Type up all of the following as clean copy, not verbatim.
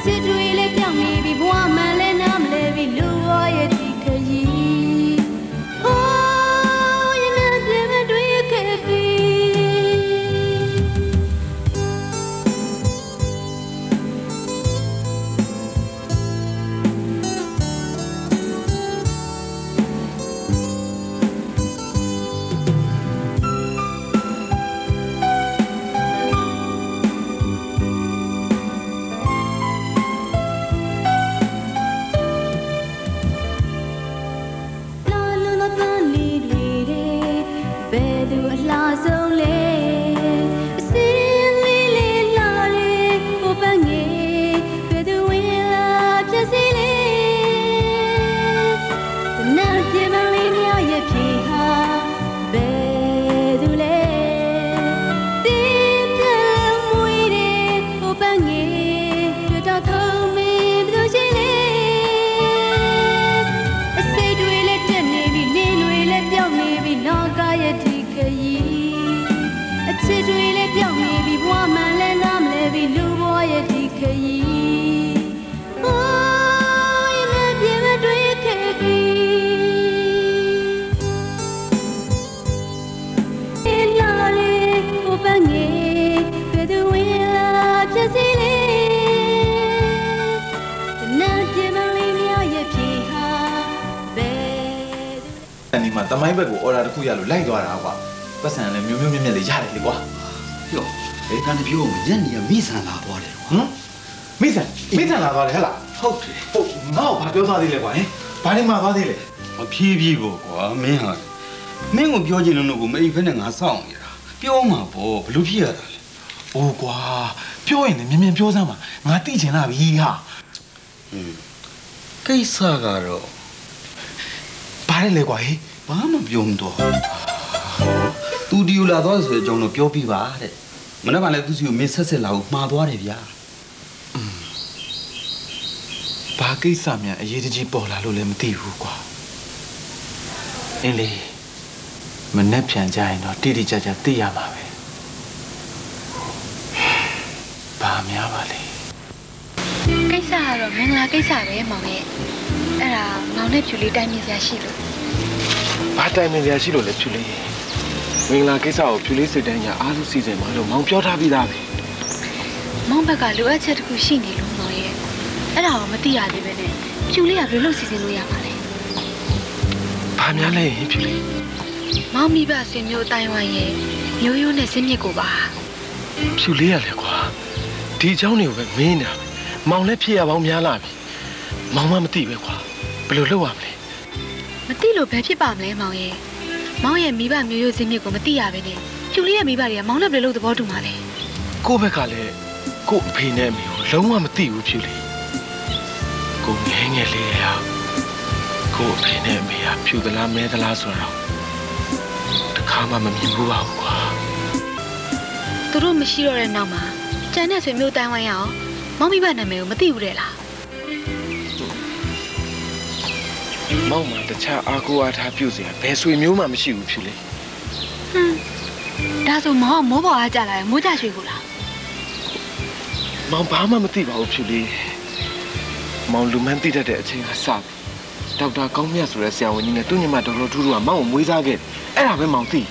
တမိုင်းဘက်ကိုအော်ဒါတစ်ခုရလို့လိုက်သွားတာကွာပတ်စံလည်းမျိုးမျိုးမြက်မြက်လေးရတယ်လေကွာဟေ့ဒီကနေ့ပြောညနေမိဆန်လာသွားတယ်ဟမ်မိဆန်လာသွားတယ်ဟဲ့လားဟုတ်တယ်ဟုတ်ငါ့ကိုဘာပြောသွားသေးလဲကွာဟင်ဘာနေမှသွားသေးလဲဖြည်းဖြည်းပေါ့ကွာမင်းဟာမင်းကိုပြောချင်လို့ကိုမအိပ်ဖက်နဲ့ငါစောင့်နေတာပြောမှာပေါ့ဘလို့ဖြစ်ရတာလဲအိုးကွာပြောရင်လည်းမြင်ပြောစမ်းပါငါသိချင်လာပြီဟာကိစ္စကတော့ဘာလဲလဲကွာဟေးဘာမှပြောမတော့သူဒီယူလာသွားဆိုတဲ့အကြောင်းတော့ပြောပြပါတဲ့မနေ့ကလည်းသူစီကိုမင်းဆက်လာကိုမှားသွားတယ်ဗျာဘာကိစ္စများအရေးတကြီးပေါ်လာလို့လည်းမသိဘူးကွာအင်းလေမနဲ့ပြန်ကြရင်တော့တိတိကျကျသိရမှာပဲဘာများပါလဲကိစ္စကတော့မင်္ဂလာကိစ္စပဲမောင်ရဲ့အဲ့ဒါမောင်နဲ့ဖြူလေးတိုင်းမြင်စရာရှိလို့ဘာတိုင်းမြင်စရာရှိလို့လဲဖြူလေးမင်္ဂလာကိစ္စကိုဖြူလေးစိတ်တိုင်းညာအားလုံးစီစဉ်မှာလို့မောင်ပြောထားပြီးသားပဲမောင်ဘက်ကလိုအပ်ချက်တစ်ခုရှိနေလို့မောင်ရဲ့အဲ့ဒါကိုမသိရသေးပဲနဲ့ဖြူလေးကဘယ်လိုစီစဉ်လို့ရမှာလဲဘာများလဲဖြူလေးမောင်မိဘဆွေမျိုးအတိုင်းဝိုင်းရဲ့မျိုးရိုးနဲ့စင်းမြစ်ကိုပါဖြူလေးရလဲကွာဒီအကြောင်းတွေကိုပဲမင်းနေတာမောင်လည်းဖြစ်ရပေါင်းများလာပြီမောင်မမသိပဲကွာဘယ်လိုလုပ်ရမလဲမသိလို့ဘယ်ဖြစ်ပါမလဲမောင်ရဲ့မောင်ရဲ့မိဘမျိုးရိုးစင်းမြစ်ကိုမသိရပဲနဲ့ဖြူလေးရဲ့မိဘတွေကမောင်နဲ့ဘယ်လိုသဘောတူမှာလဲကိုယ့်ဘက်ကလည်းကို့အဖေနဲ့အမေကိုလုံးဝမသိဘူးဖြူလေးကိုငယ်ငယ်လေးရကို့အဖေနဲ့အမေကဖြူသလားမဲသလားဆိုတော့တခါမှမမြင်ဘူးပါဘူးကွာသူတို့မရှိတော့တဲ့နောက်မှာကျန်တဲ့ဆွေမျိုးတိုင်းဝိုင်းရအောင်မောင်မိဘနာမည်ကိုမသိဘူးတဲ့လားမောင်မတခြားအားကိုးအားထားပြုစရာဘယ်ဆွေမျိုးမှမရှိဘူးဖြူလေးဒါဆိုမောင်ကမိုးပေါ်အားကြလာရင်မိုးကြရွှေကိုလားမောင်ဘာမှမသိပါဘူးဖြူလေးမောင်လူမန်းသိတတ်တဲ့အချိန်ကစပြီဒေါက်တာကောင်းမြတ်ဆိုတဲ့ဆရာဝန်ကြီးနဲ့သူ့ညီမဒေါက်တာထူးထူးကမောင်ကိုမွေးစားခဲ့အဲ့ဒါပဲမောင်သိ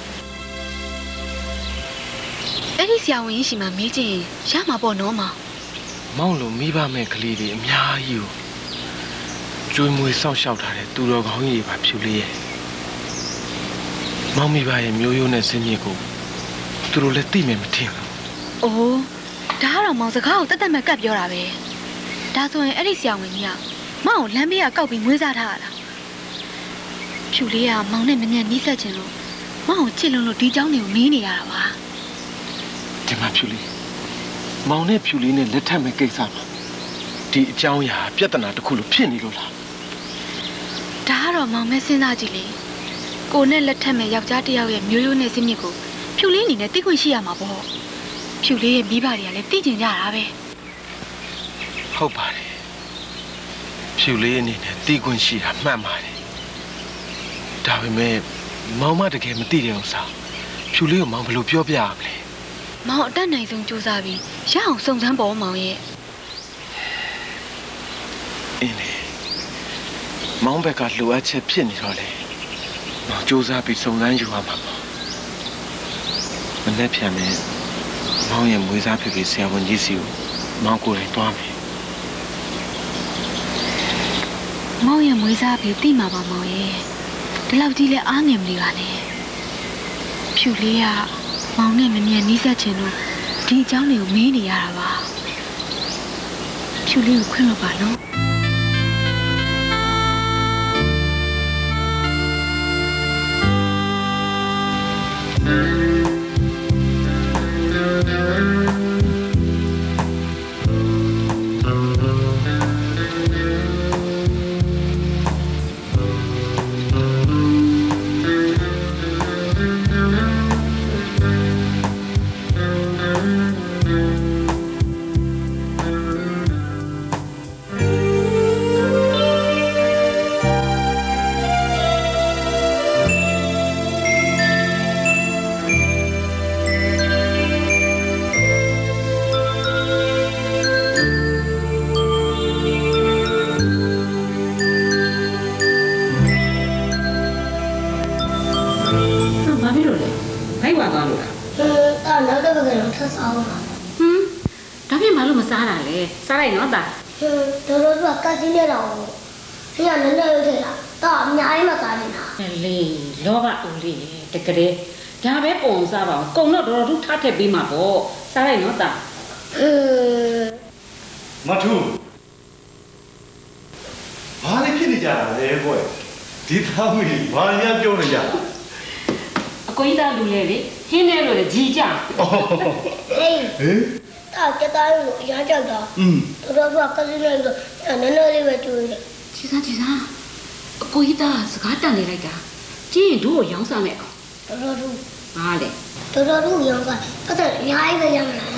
အဲ့ဒီဆရာဝန်ကြီးရှိမှမေးကြည့်ရမှာပေါ့နော်မောင်လိုမိဘမဲ့ကလေးတွေအများကြီးကိုကျွေးမွေးစောင့်ရှောက်ထားတဲ့သူတော်ကောင်းကြီးပါဖြူလေးရဲ့မောင်မိဘရဲ့မျိုးရိုးနဲ့စင်းမြစ်ကိုသူတို့လည်းသိမယ်မထင်ဘူး။အိုးဒါကတော့မောင်စကားကိုတက်တက်မဲ့ကပ်ပြောတာပဲ။ဒါဆိုရင်အဲ့ဒီဆရာဝန်ကြီးကမောင်ကိုလမ်းဘေးကကောက်ပြီးမွေးစားထားတာ။ဖြူလေးကမောင်နဲ့မမြန်နီးစပ်ချင်လို့မောင်ကိုချစ်လွန်းလို့ဒီเจ้าနေကိုမေးနေရတာပါ။ဒီမှာဖြူလေးမောင်နဲ့ဖြူလေးနဲ့လက်ထပ်မဲ့ကိစ္စမှာဒီအကြောင်းအရာပြဿနာတစ်ခုလို့ဖြစ်နေလို့လားဒါကတော့မောင်မဲစဉ်းစားကြည့်လေကိုနဲ့လက်ထက်မဲ့ယောက်ျားတစ်ယောက်ရဲ့မျိုးရိုးနဲ့စင်းမြစ်ကိုဖြူလေးအနေနဲ့သိခွင့်ရှိရမှာပေါ့ဖြူလေးရဲ့မိဘတွေကလည်းသိကျင်ကြတာပဲဟုတ်ပါတယ်ဖြူလေးအနေနဲ့သိခွင့်ရှိတာမှန်ပါတယ်ဒါပေမဲ့မောင်မတကယ်မသိတဲ့ဥစ္စာဖြူလေးကိုမောင်ဘယ်လိုပြောပြရမလဲမောင်အတက်နိုင်ဆုံးစူးစမ်းပြီးရအောင်စုံစမ်းပေါ်မောင်ရဲ့အင်းလေမောင်ဘက်ကလိုအပ်ချက်ဖြစ်နေတော့လေမောင်စူးစမ်းပြီးစုံစမ်းယူရမှာပေါ့မနေ့ပြန်မယ်မောင်ရဲ့မွေးစားဖြစ်ပြီးဆရာဝန်ကြီးစီကိုမောင်ကိုယ်တိုင်တွားမယ်မောင်ရဲ့မွေးစားပြီးတိမှာပါမောင်ရဲ့ဒီလောက်ကြီးလဲအားငယ်မနေပါနဲ့ဖြူလေးကမောင်နဲ့မမြန်နီးစပ်ချင်လို့ဒီအကြောင်းတွေကိုမေးနေရတာပါဖြူလေးကိုခွင့်လို့ပါနော်စားလိုက်နော်တာတော်တော်ကကစီးနေတော့ဆရာနည်းနည်းလေးထည့်တာတော့အများကြီးမစားနေတာလေလောဘဦးလေးတကယ်ဒါပဲပုံစားပါအောင်ကုံတော့တော်တော်ထားထည့်ပေးမှာပေါ့စားလိုက်နော်တာမထူးဘာလဲဖြစ်နေကြတာလဲကွဒီသားမီးဘာများပြောနေကြအကိုကြီးသားလူလေလေဟင်းနေလို့လေကြီးကြဟေးတော့ကြတာလို့အရာကြောက်တော့တော်တော်ကကလေးလေးတော့နည်းနည်းလေးပဲတွေ့တယ်ကြီးစားအကိုကြီးသားစကားတန်နေလိုက်တာကြည့်ရင်တို့ကိုရောင်းစားမယ်အောင်တော်တော်ဘာလဲတော်တော်ရောင်းစားတော့အများကြီးပဲရမလား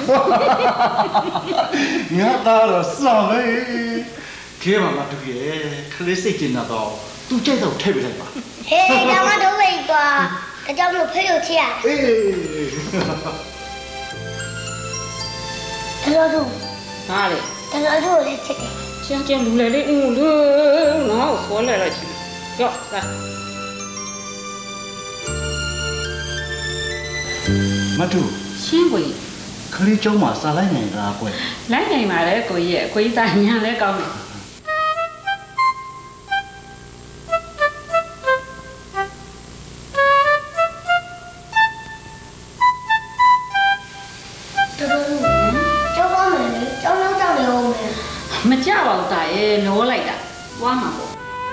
ငါသားတော့စောင်းလေခဲမှာမတူရဲ့ခလေးစိတ်ကျင်တော့သူကြိုက်တော့ထည့်ပေးလိုက်ပါဟေးဒါမှတော့ဝေးကွာဒါကြောင့်လို့ဖေးလို့ချရအေးတော်တော်ဟာလေတော်တော်လည်းချစ်တယ်ကျန်လူလေလေဦးလူနော်ဆောလဲလိုက်ချင်ကြောက်လာမတူရှင်းကိုခလေးကျောင်းမှာစာလိုက်နိုင်တာကွလိုက်နိုင်ပါလေကိုကြီးရဲ့ကိုကြီးသားညာလဲကောင်းတယ်မကြပါဘူးတာရဲ့လောလိုက်တာဝါမှာပေါ့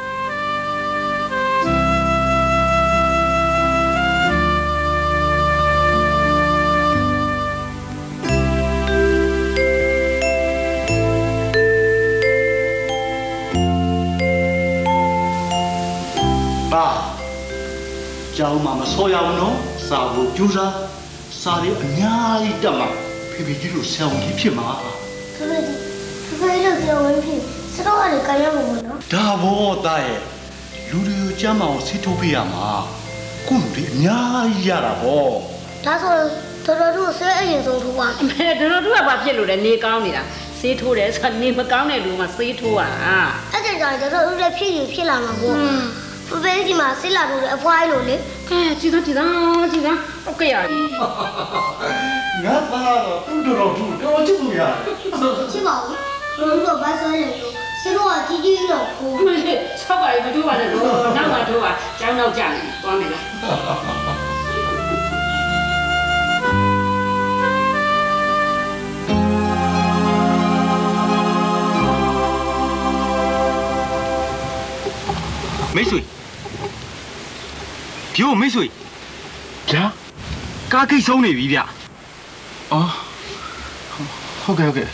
ပါကျောင်းမှာမဆောရအောင်နော်စာကိုကြိုးစားစာလေးအများကြီးတက်မှာဖေဖေကြီးတို့ဆရာဝန်ကြီးဖြစ်မှာဖေးလို့ဆရာဝန်ဖြစ်စတော့လည်းကြရမှာပေါ့နော်ဒါဘောသားရဲ့လူတွေကိုကျမ်းမာအောင်ဆေးထိုးပေးရမှာခုလူတွေအများကြီးရတာဘောဒါဆိုတော်တော်တို့ဆဲအရင်ဆုံးထိုးပါအမေတော်တော်တို့ကဘာဖြစ်လို့လဲနေကောင်းနေတာဆေးထိုးတယ်ဆိုနေမကောင်းတဲ့လူမှဆေးထိုးရတာအဲ့ဒါကြောင့်တော်တော်တို့လည်းဖြစ်လာမှာပေါ့ဖေးဒီမှာဆေးလာလို့အဖွားလို့လေကဲကြည့်သားโอเคရငါသားတော့သူ့တော်တော်ချစ်လို့ရတယ်ချစ်ပါဘူးတို့ဘာဆိုလဲဆေးတော့ကြီးတော့ကိုမလေး၆ပါးမတို့ပါနဲ့တော့နောက်မှတို့ပါကျောင်းနောက်ကြနေသွားမယ်လားမိတ်ဆွေဒီကိုမိတ်ဆွေဗျာကားခိတ်ဆုံးနေပြီဗျအော်ဟုတ်ကဲ့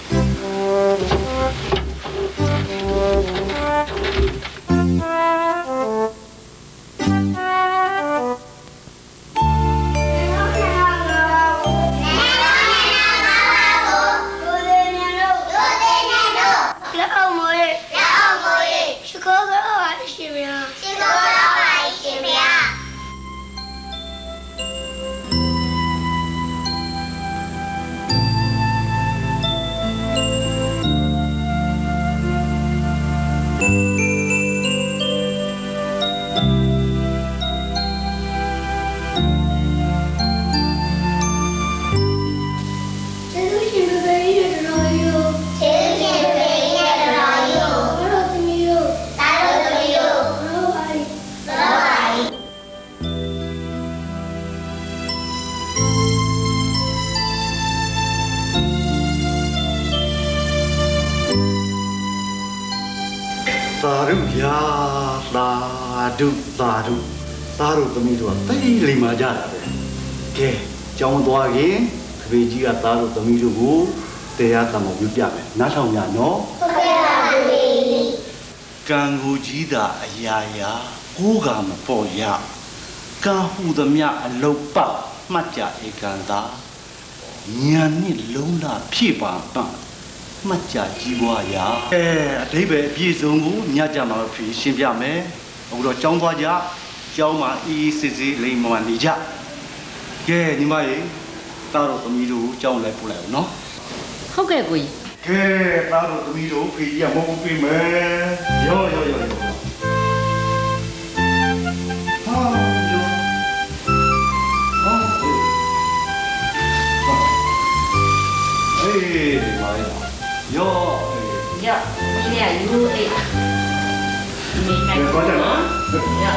ရုရာသာဓုသားတို့သမီးတို့ကတိတ်လိမ်မာကြတာပဲကဲကြောင်းသွားရင်ခပေကြီးကသားတို့သမီးတို့ကိုတရားသံတော်ပြုပြမယ်နားထောင်ကြနော်ဟုတ်ကဲ့ပါဖေဖေကံကိုကြီးတာအရာရာကိုးကမပေါ်ရကံဟုသမျှအလုတ်ပမှတ်ကြဧကန်သာညာနှစ်လုံးလာဖြည့်ပါပန့်မှတ်ကြကြီးပွားရာအတိပ္ပယ်အပြည့်စုံကိုညကြမှာဖြေရှင်းပြမယ်အခုတော့ကြောင်းသွားကြကျောင်းမှာအေးစစ်စစ်လိမ်မာနေကြကဲညီမရေသားတို့သမီးတို့ကျောင်းလိုက်ပို့လိုက်အောင်နော်ဟုတ်ကဲ့ကိုကြီးကဲသားတို့သမီးတို့ဖေကြီးကမဟုတ်ပြီမယ်ရောဟာရောအေးဒီမှာရောရဒီရယူအေးဒီနိုင်တော့ရ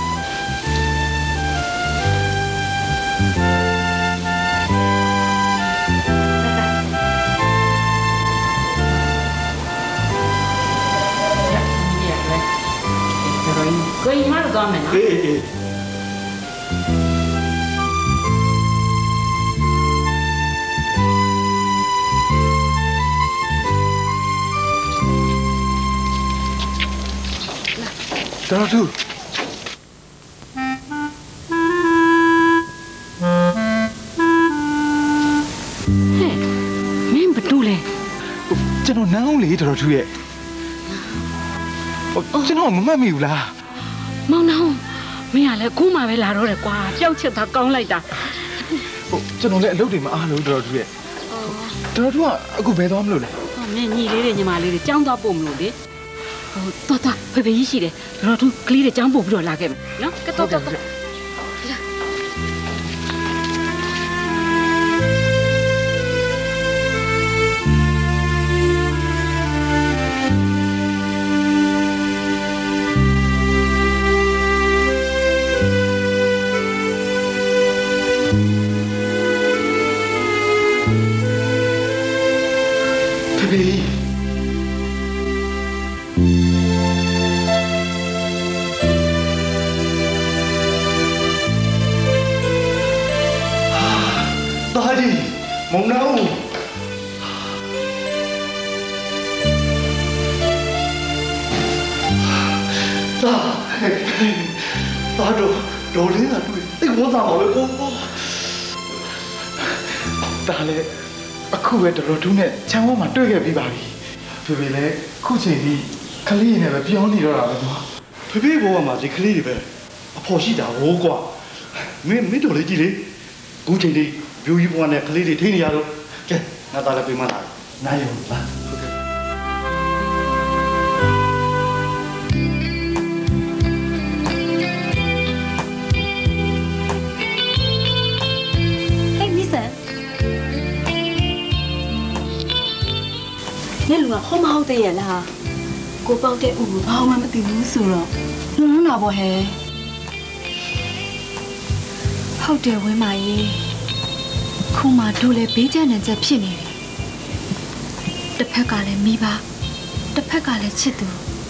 ကိုကြီးမတော့မယ်နော်အေးတော်သူမင်းဘတူလဲကျွန်တော်နန်းအောင်လေတော်သူရဲ့ကျွန်တော်မမှတ်မိဘူးလားမောင်နှောင်းမင်းကလည်းခုမှပဲလာတော့တယ်ကွာပျောက်ချက်သားကောင်းလိုက်တာကျွန်တော်လည်းအလုပ်တွေမအားလို့တော်သူရဲ့တော်သူကအခုဘယ်သွားမလို့လဲမင်းညီလေးတွေညီမလေးတွေကြောင်းသွားပို့မလို့လေတော်ဖေဖေကြီးရှိတယ်တော်သူကလေးတွေကြောင်းပို့ပြီးတော့လာခဲ့မယ်နော်ကဲတော်မုံနောင်သားတို့ဒေါ်လေးကတွေ့သိဝမ်းသာပါပဲကိုဒါလည်းအခုပဲတော်ထူးနဲ့ချမ်းဝန်းမှာတွေ့ခဲ့ပြီးပါပြီဖေဖေလည်းခုချိန်ကြီးကလေးနဲ့ပဲပြောနေတော့တာပဲကွာဖေဖေဘောကမှဒီကလေးတွေပဲအဖော်ရှိတာဟိုကွာမင်းတို့လေးကြည့်လေခုချိန်ကြီးဘျူကြီးဘွားနဲ့ကလေးတွေထိနေရတော့ကဲငါသားလည်းပြေးမလာနိုင်ရောလားဟုတ်ကဲ့你路啊，好唔好的啦？我包的五包我们丢数了，弄哪不嘿？ 好的，为嘛耶？苦嘛都来别家人在骗你，这拍下来米吧，这拍下来吃多，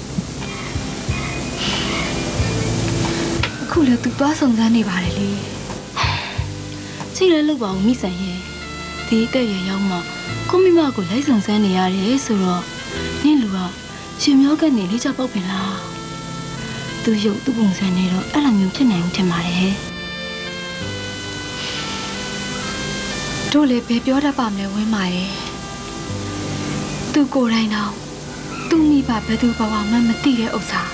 苦了都把送在你巴里哩。 既然路吧，米生耶，第一个月要嘛。ကိုမိမကိုလိုက်ဆောင်စမ်းနေရတယ်ဆိုတော့နင့်လူကရှင်မျိုးကနေလေးချပေါက်ပင်လားသူရုပ်သူ့ပုံစံနဲ့တော့အဲ့လိုမျိုးဖြစ်နိုင်ဦးထင်ပါတယ်တို့လည်းဘယ်ပြောတတ်ပါမလဲဝင်းမာရဲ့သူကိုယ်တိုင်တော့သူ့မိဘဘယ်သူဘဝမှမသိတဲ့ဥစ္စာ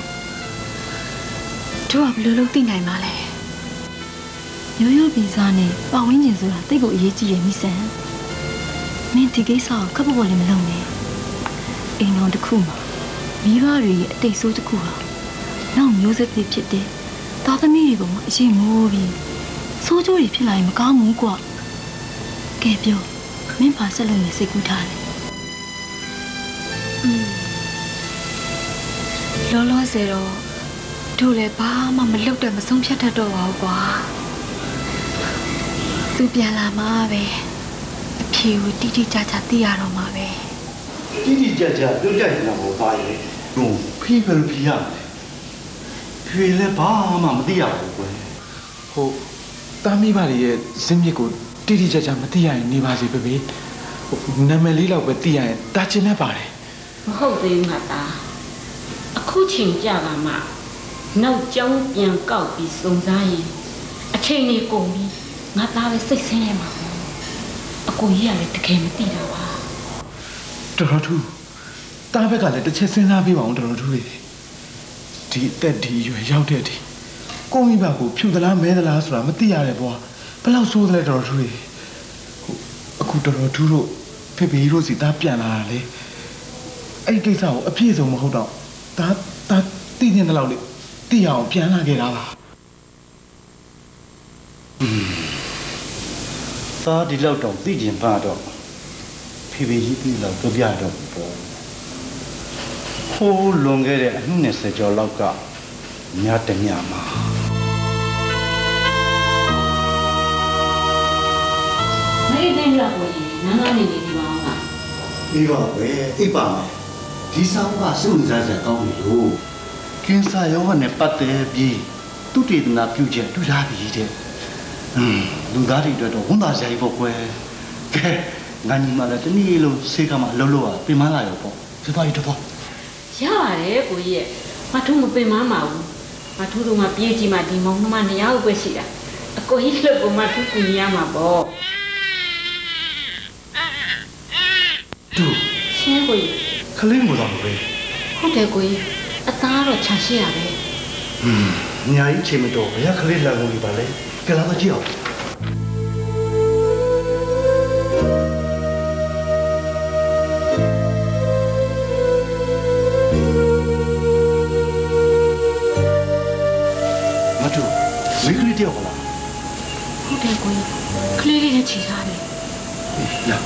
တို့ကဘယ်လိုလုပ်သိနိုင်မှာလဲရိုးရိုးပီစားနဲ့ပတ်ဝန်းကျင်ဆိုတာတိတ်ကိုအရေးကြီးရမိစံမင်းဒီကိစ္စကိုခပ်ပေါ်လည်းမလုပ်နဲ့အိမ်တော်တစ်ခုမှာမိဘတွေရဲ့အတိတ်ဆိုးတစ်ခုဟာနောက်မျိုးဆက်ဖြစ်တဲ့သားသမီးတွေပေါ်မှာအရင်မိုးပြီးဆိုးကျိုးတွေဖြစ်လာရင်မကောင်းဘူးကွာကဲပြောမင်းပါဆက်လို့နေစိတ်ကူးထားတယ်လောလောဆယ်တော့တို့လည်းဘာမှမလုပ်တဲ့မဆုံးဖြတ်တတ်တော့ပါဘူးကွာသူပြန်လာမှာပဲအဖြေကိုတိတိကျကျသိရတော့မှာပဲတိတိကျကျပြောကြရင်တော့ပါရဲ့တော့ဖေးပဲလို့ပြရမယ်ဖေးလည်းဘာမှမသိရဘူးကွယ်ဟုတ်တားမိပါလေရဲ့ဇင်းမြစ်ကိုတိတိကျကျမသိရရင်နေပါစေပဲနာမည်လေးတော့ပဲသိရရင်တားချင်နေပါတယ်မဟုတ်သေးဘူးငါသားအခုချိန်ကြတာမှနောက်ကျောင်းပြန်ကောက်ပြီးစုံစမ်းရင်အချိန်ကြီးကုန်ပြီးငါသားပဲစိတ်ဆင်းရဲမှာပေါ့အကိုကြီးကလည်းတကယ်မသိတာပါတော်တော်ထူးတားဘက်ကလည်းတစ်ချက်စဉ်းစားပြပါအောင်တော်တော်ထူးလေဒီအသက်ဒီရွယ်ရောက်တဲ့ဒီကိုမိဘကိုဖြူသလားမဲသလားဆိုတာမသိရတယ်ကွာဘယ်လောက်ဆိုးသလဲတော်တော်ထူးလေအခုတော်တော်ထူးတို့ဖေဖေတို့စီတားပြန်လာတာလေအဲ့ဒီကိစ္စကိုအပြည့်စုံမဟုတ်တော့ဒါသိနေတယ်လို့လေသိအောင်ပြန်လာခဲ့တာပါသားဒီလောက်တော့သိကျင်ပါတော့ဖေဖေကြီးပြီးတော့ကြပြတော့ပေါ့ဟိုးလွန်ခဲ့တဲ့အနှစ်20ကျော်လောက်ကညတညမှာနေနေလာကိုနားနားနေနေဒီပါအောင်လားပြီးပါပဲအိပ်ပါမယ်ဒီဆောင်ကစိတ်ဝင်စားစရာကောင်းပြီလို့ကင်းစာရောဂါနဲ့ပတ်သက်ပြီးသူတေသနာပြုချက်တွေ့လာပြီတဲ့လူသားတွေအတွက်တော့ဝန်သားစရာကြီးပေါ့ကွယ်ကဲငါညီမလည်းတနည်းလုံးဆေးကမှလှုပ်လို့ပြင်မလာရောပေါ့စပါးကြီးတော့ရပါတယ်ကိုကြီးရဲ့မထုံးမပင်မမှာဘူးမထုံးတို့မှပြေးကြည့်မှဒီမောင်နှမ2ယောက်ပဲရှိတာအကိုကြီးလည်းကိုမထုံးကူညီရမှာပေါ့သူရှင်းကိုကြီးခလေးမို့တော့ပဲဟုတ်တယ်ကိုကြီးအသားတော့ခြာရှိရပဲညာကြီးချိန်မတော့ဘယ်ခလေးလာကုန်ပြီပါလဲကလာတော့ကြည့်အောင် မတူမိခလေးတယောက်ပါလားဟုတ်တယ်ကိုကြီးကလေးလေးနဲ့ခြေထားတယ်လာ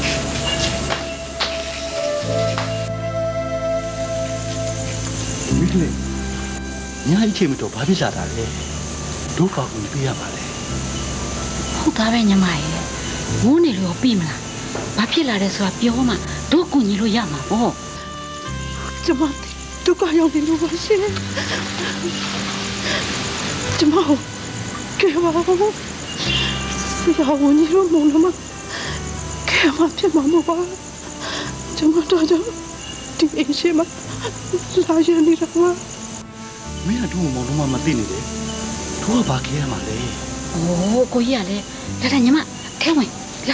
မိခလေးညာကြီးချိန်မတော့ဘာဖြစ်လာတာလဲဒုက္ခကိုပြရပါလေဟုတ်သားပဲညီမရဲ့ငိုးနေလို့ပြီးမလားဘာဖြစ်လာတယ်ဆိုတာပြောမှတို့ကူညီလို့ရမှာပေါ့ကျမဒုက္ခရောက်နေလို့ပါရှင်ကျမကဲပါဆရာဝန်ကြီးတို့မုန်းမကဲပါဖြစ်မှာမဟုတ်ပါကျမတော့ဒီအင်းရှိမလာရနေတာပါမင်းကတို့မောင်တို့မသိနေတယ်တို့ကဘာခဲရမှာလဲโอ้ကိုကြီးကလည်းဒါညီမထဲဝင်လာ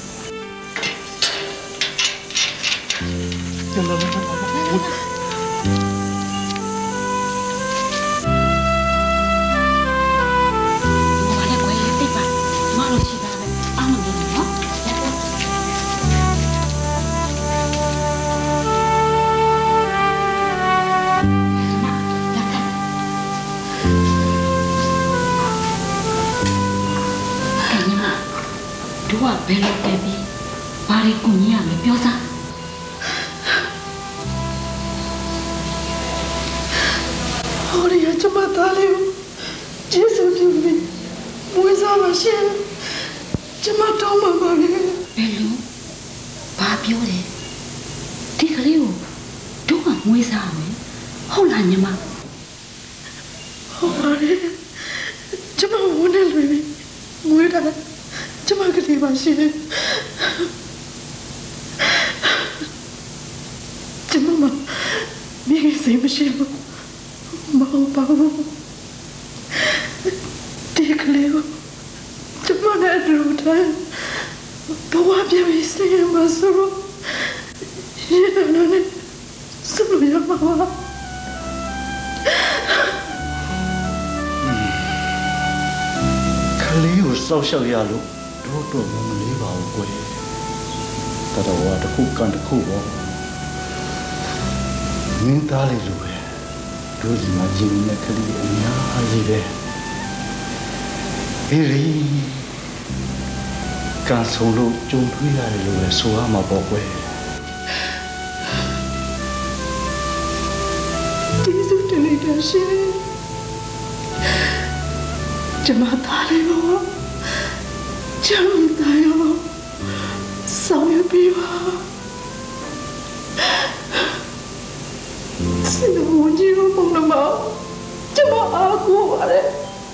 ဘယ်လိုတက်ပြီးဘာတွေကူညီရမလဲပြောစမ်းဟောရီကျမသားလေးကိုကျေးဇူးပြုပြီးမွေးစားပါရှင်ကျမတောင်းပါပါလေဘယ်လိုဘာပြောလဲဒီကလေးကိုတို့ကမွေးစားမယ်ဟုတ်လားညီမဟုတ်ပါလေကျမဝန်နဲ့လွေပြီးမွေးတာကျမကလေးပါရှင်ကျမမြေစိတ်မရှိဘူးမဟုတ်ပါဘူးဒီကလေးကိုကျမနဲ့တူတယ်ဘဝပြည့်စည်မှာဆိုတော့ရေနနဲ့စလို့ရမှာပါခလေးကိုစောက်ရှောက်ရလို့တို့တော့မလေးပါဘူးကွယ်တတော်ကတစ်ခုကန်တစ်ခုပေါ့မင်းသားလေးလိုပဲတို့ဒီမှာဂျင်းနဲ့ခလေးအများကြီးပဲအေးရီကန်ဆုံလို့ကြုံတွေ့ရတယ်လို့လည်းဆိုရမှာပေါ့ကွယ်ကျေးဇူးတင်လိုက်ရှင်ကျမသားလေးပါကျမသားရောဆောင်ရပြီပါဆရာဝန်ကြီးတို့ပုံနမကျမအားကိုးပါတယ်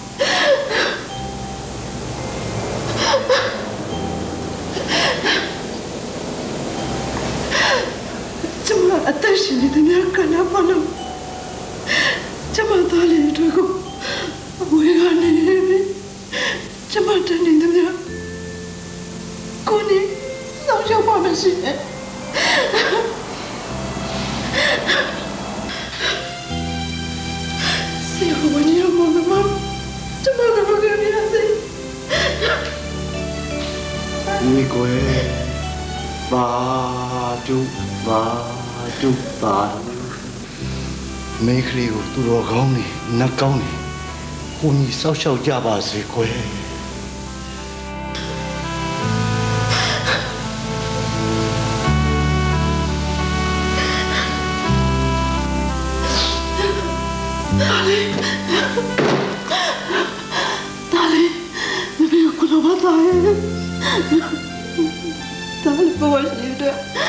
ကျမအသက်ရှင်နေတဲ့များကနာပါလို့ကျမသားလေးတို့ကိုဝေကနေပြီကျမတန်းနေတဲ့များကိုနေဆောင်ရောက်ပါမရှိနဲ့ဆရာဝန်ကြီးတို့မမကျမတို့ကလည်းရစေ你乖，巴住巴住巴，没可里有多少高呢？那高呢？我你少少加把是乖。 Darling,你不要哭了吧，Darling。Darling，不我心的，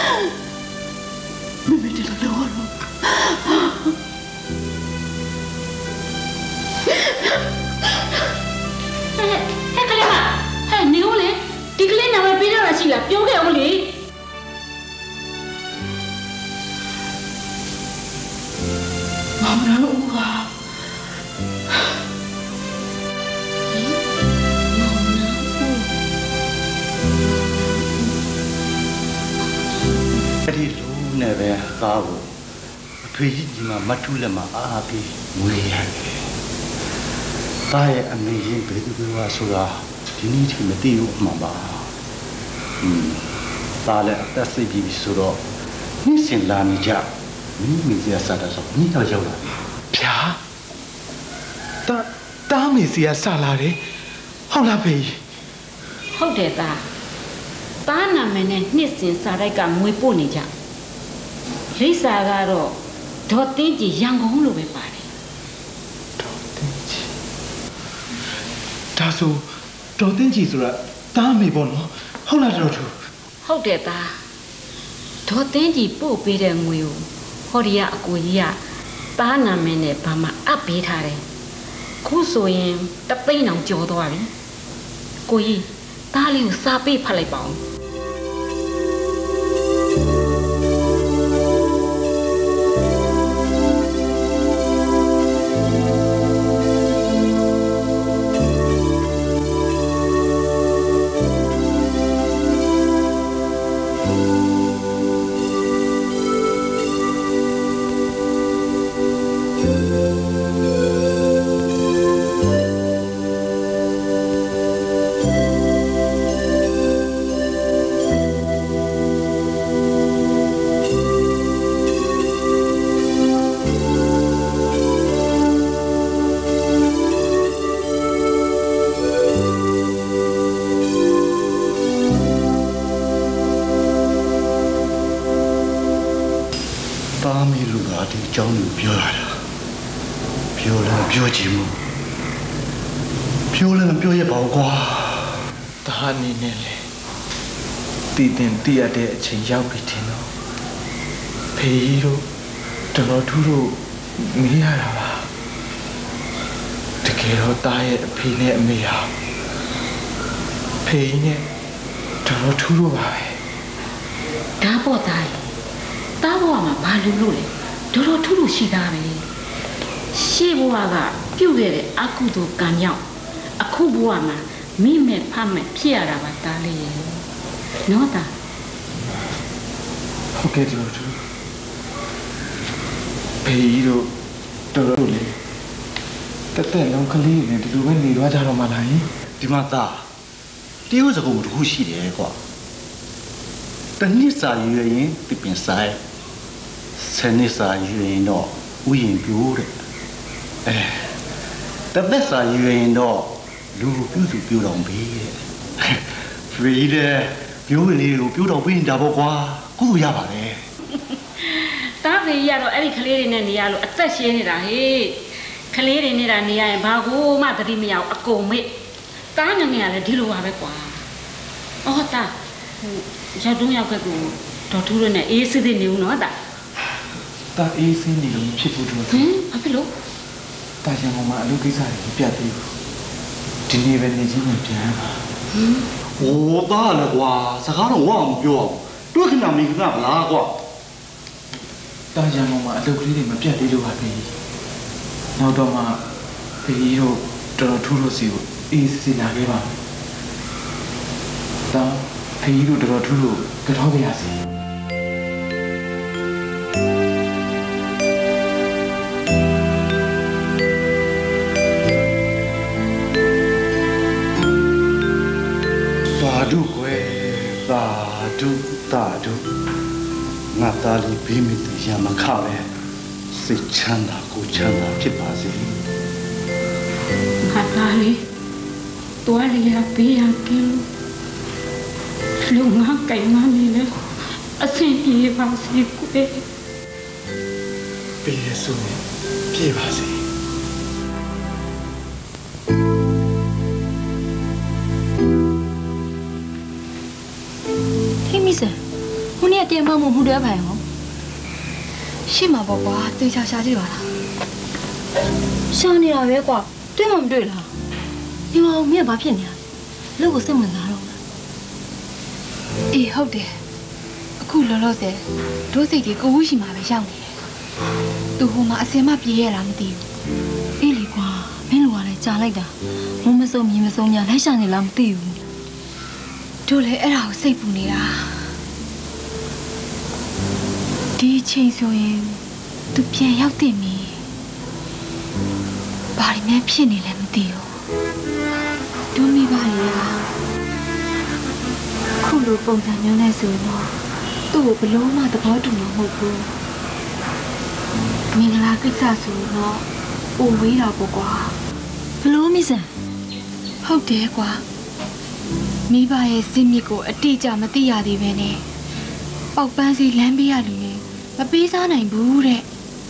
妹妹你来了我了。 ဟဲ့ကလေးမဟဲ့နေဦးလေဒီကလေးနာမည်ပေးရတာရှိလားပြောခဲ့အောင်လေမောင်နှံဦးကအဲ့ဒီလူနဲ့ပဲသားဖို့အဖေကြီးကြီးမှမတ်ထုလက်မှာအားပြီးငွေရတယ်။သားရဲ့အမေရင်ဘယ်သူပြောဆိုတာဒီနေ့ထိမသိဘူးအမှန်ပါ။သားလည်းအသက်စိတ်ပြီးပြီဆိုတော့နေ့စဉ်လာနေကြမိစရာစားတာဆိုနေ့တော့ရောက်လာပြီ။ဗျာတားမေစီကစလာတယ်ဟုတ်လားဖေးဟုတ်တယ်သားသားနာမည်နဲ့နှစ်စဉ်စားတိုက်ကငွေပို့နေကြလိပ်စာကတော့ဒေါ်တင်းကြီးရန်ကုန်လို့ပဲပါတယ်ဒေါ်တင်းကြီးဒါဆိုဒေါ်တင်းကြီးဆိုတာတားမေပေါ့နော်ဟုတ်လားတော်သူဟုတ်တယ်သားဒေါ်တင်းကြီးပို့ပေးတဲ့ငွေကိုဟောဒီကအကိုကြီးကသားနာမည်နဲ့ဘာမှအပ်ပေးထားတယ်ခုဆိုရင်တသိန်းအောင်ကျော်သွားပြီကိုကြီးသားလေးကိုစားပေးဖတ်လိုက်ပါဦးအကြောင်းကိုပြောရတာပြောလည်းပြောချင်မှုပြောလည်းမပြောရပါဘူးကွာဒါအနေနဲ့လေတည်တင်တည်ရတဲ့အချိန်ရောက်ပြီထင်တော့ဖေးကြီးတို့တော်ထူးတို့မေးရတာပါတကယ်တော့တားရဲ့အဖေနဲ့အမေဟာဖေးကြီးနဲ့တော်ထူးတို့ပါပဲဒါပေါ့သားတားဘဝမှာဘာလို့လဲတော်ထူးထူးရှိသားပဲရှေ့ဘဝကပြုတ်ခဲ့တဲ့အကုသိုလ်ကံကြောင့်အခုဘဝမှာမိမဲ့ဖမဲ့ဖြစ်ရတာပါတားလေးရဲ့နော်တာဟုတ်ကဲ့တော်ထူးဖေးကြီးတို့တော်တော်လေးတက်လုံးကလေးနဲ့ဒီလိုပဲနေသွားကြတော့မှလားယင်ဒီမှာသားတရုတ်စကားတစ်ခုရှိတယ်ကွာတနည်းစာရွေရင်ပြပင်ဆိုင်ဆယ်နှစ်စာရွေရင်တော့ဥယျာဉ်ပြိုးတဲ့တသက်စာရွေရင်တော့လူပြုစုပြိုးတော်ပေးတဲ့ဖေးတဲ့ပြိုးလေးကိုပြိုးတော်ပေးနေတာပေါ့ကွာကုသိုလ်ရပါတယ်တားဖေးရတော့အဲ့ဒီကလေးတွေနဲ့နေရလို့အသက်ရှင်းနေတာဟေ့ကလေးတွေနေတာနေရရင်ဘာကိုမှသတိမရအောင်အကုန်မေ့တားငငယ်ကလည်းဒီလိုပါပဲကွာအော်တာရောက်တုံးရောက်ခဲ့ကိုဒေါ်ထူးရနဲ့အေးစစ်စစ်နေဦးနော်တာတာအေးစင်းနေလို့ဖြစ်ဖို့တော့ဘာဖြစ်လို့တာရံကောင်မအလုပ်ကိစ္စတွေပြတ်သေးဘူးဒီနေ့ပဲနေချင်းနဲ့ပြန်ပါဟိုသားလည်းကွာစကားတော့ဝအောင်မပြောအောင်တွေ့ခဏမင်းခဏဗလားကွာတာရံကောင်မအလုပ်ကလေးတွေမပြတ်သေးလို့ပါပြီနောက်တော့မှဖေးတို့တော်ထူးလို့စီကိုအေးစီလာခဲ့ပါမယ်တောင်းဖေးတို့တော်ထူးလို့ကြောပြရစီသာဓုကွယ်သာဓုသာဓုငါသားလေးဘေးမတူရမခပဲစိတ်ချမ်းသာကိုချမ်းသာဖြစ်ပါစေငါသားလေးတွားလေးရပေးရကင်းလူငါကိန်းမနေလေအဆင်ပြေပါစေကွယ်ပြေဆိုရင်ပြေပါစေဟိမိစံဟိုနေ့တင်မမှုမှုတဲ့ဖိုင်ဟောရှင်းမှာပေါ့ကွာတေချာရှာကြည့်ပါလားရှာနေတာပဲကွာတွေ့မှမတွေ့လားဒီမှာမြက်ဘာဖြစ်နေလဲလောက်ကိုစိတ်ဝင်စားတော့လားအေးဟုတ်တယ်အခုလောလောဆယ်ဒိုးစိတ်ကြီးကိုဝူးရှိမှာပဲရောက်နေတယ်သူဟိုမှာအစင်မပြေးရတာမသိဘူးအေးလေကွာမင်းလိုကလည်းကြာလိုက်တာမုံမစုံမြင်မစုံညာလိုက်ရှာနေလားမသိဘူးတို့လည်းအဲ့ဒါကိုစိတ်ပူနေတာဒီချိန်ဆိုရင်သူပြန်ရောက်တင်ပြီဘာတွေနဲ့ဖြစ်နေလဲမသိဘူးတို့မိဘတွေကခုလိုပုံစံမျိုးနဲ့ဆိုတော့သူ့ကိုဘလုံးမှသဘောတူမှာမဟုတ်ဘူးမင်္ဂလာကိစ္စဆိုတော့အိုဝေးတာပေါ့ကွာဘလို့မိစံဟုတ်တယ်ကွာမိဘရဲ့စစ်မြစ်ကိုအတိအကျမသိရသေးပဲနဲ့ပေါက်ပန်းစီလမ်းပေးရလူတွေမပေးစားနိုင်ဘူးတဲ့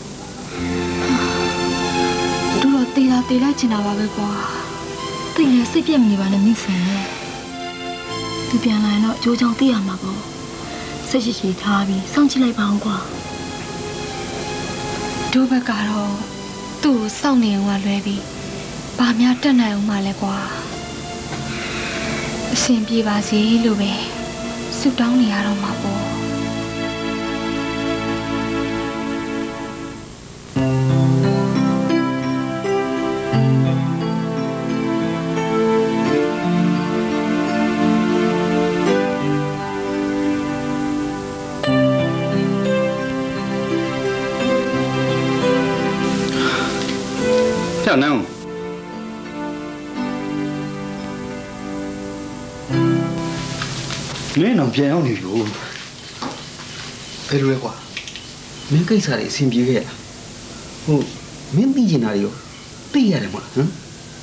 တို့တော့တေးလိုက်ချင်တာပါပဲကွာသိလဲစိတ်ပြက်မနေပါနဲ့မိစံရဲ့သူပြန်လာရင်တော့ကြိုးချောင်းသိရမှာပေါ့စိတ်ရှိထားပြီးစောင့်ကြည့်လိုက်ပါအောင်ကွာတို့ဘက်ကတော့သူ့ကိုစောင့်နေအောင်လွဲပြီးဘာများတက်နိုင်အောင်မလဲကွာအဆင်ပြေပါစေလို့ပဲဆုတောင်းနေရတော့မှာပေါ့跳呢？မင်းတော့ပြန်ရောက်နေပြီဘယ်လိုလဲကွာမင်းကိစ္စတွေအဆင်ပြေခဲ့ရဟုတ်မင်းသိချင်တာတွေရောသိရတယ်မလားဟမ်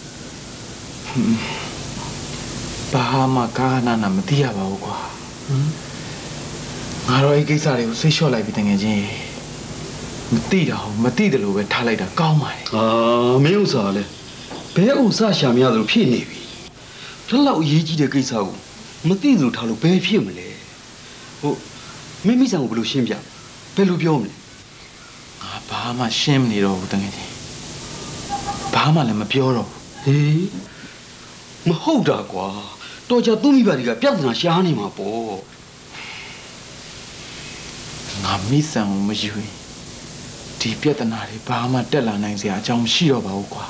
ဘာမှကားနာနာမသိရပါဘူးကွာငါတော့အဲ့ကိစ္စတွေကိုစိတ်လျှော့လိုက်ပြီတကယ်ချင်းမသိတာဟုတ်မသိတယ်လို့ပဲထားလိုက်တာကောင်းပါလေမင်းဥစ္စာလဲဘယ်ဥစ္စာရှာမရသလိုဖြစ်နေပြီဒီလောက်အရေးကြီးတဲ့ကိစ္စကိုမသိသလိုထားလို့ဘယ်ဖြစ်မလဲဟုတ်မင်းမိဆန်ကိုဘယ်လိုရှင်းပြဘယ်လိုပြောမလဲငါဘာမှရှင်းမနေတော့ဘူးတကယ်ချင်းဘာမှလည်းမပြောတော့ဟေးမဟုတ်တာကွာတော်ကြသူ့မိဘတွေကပြဿနာရှားနေမှာပေါ့ငါမိဆန်ကိုမယူရင်ဒီပြဿနာတွေဘာမှတက်လာနိုင်စရာအကြောင်းမရှိတော့ပါဘူးကွာ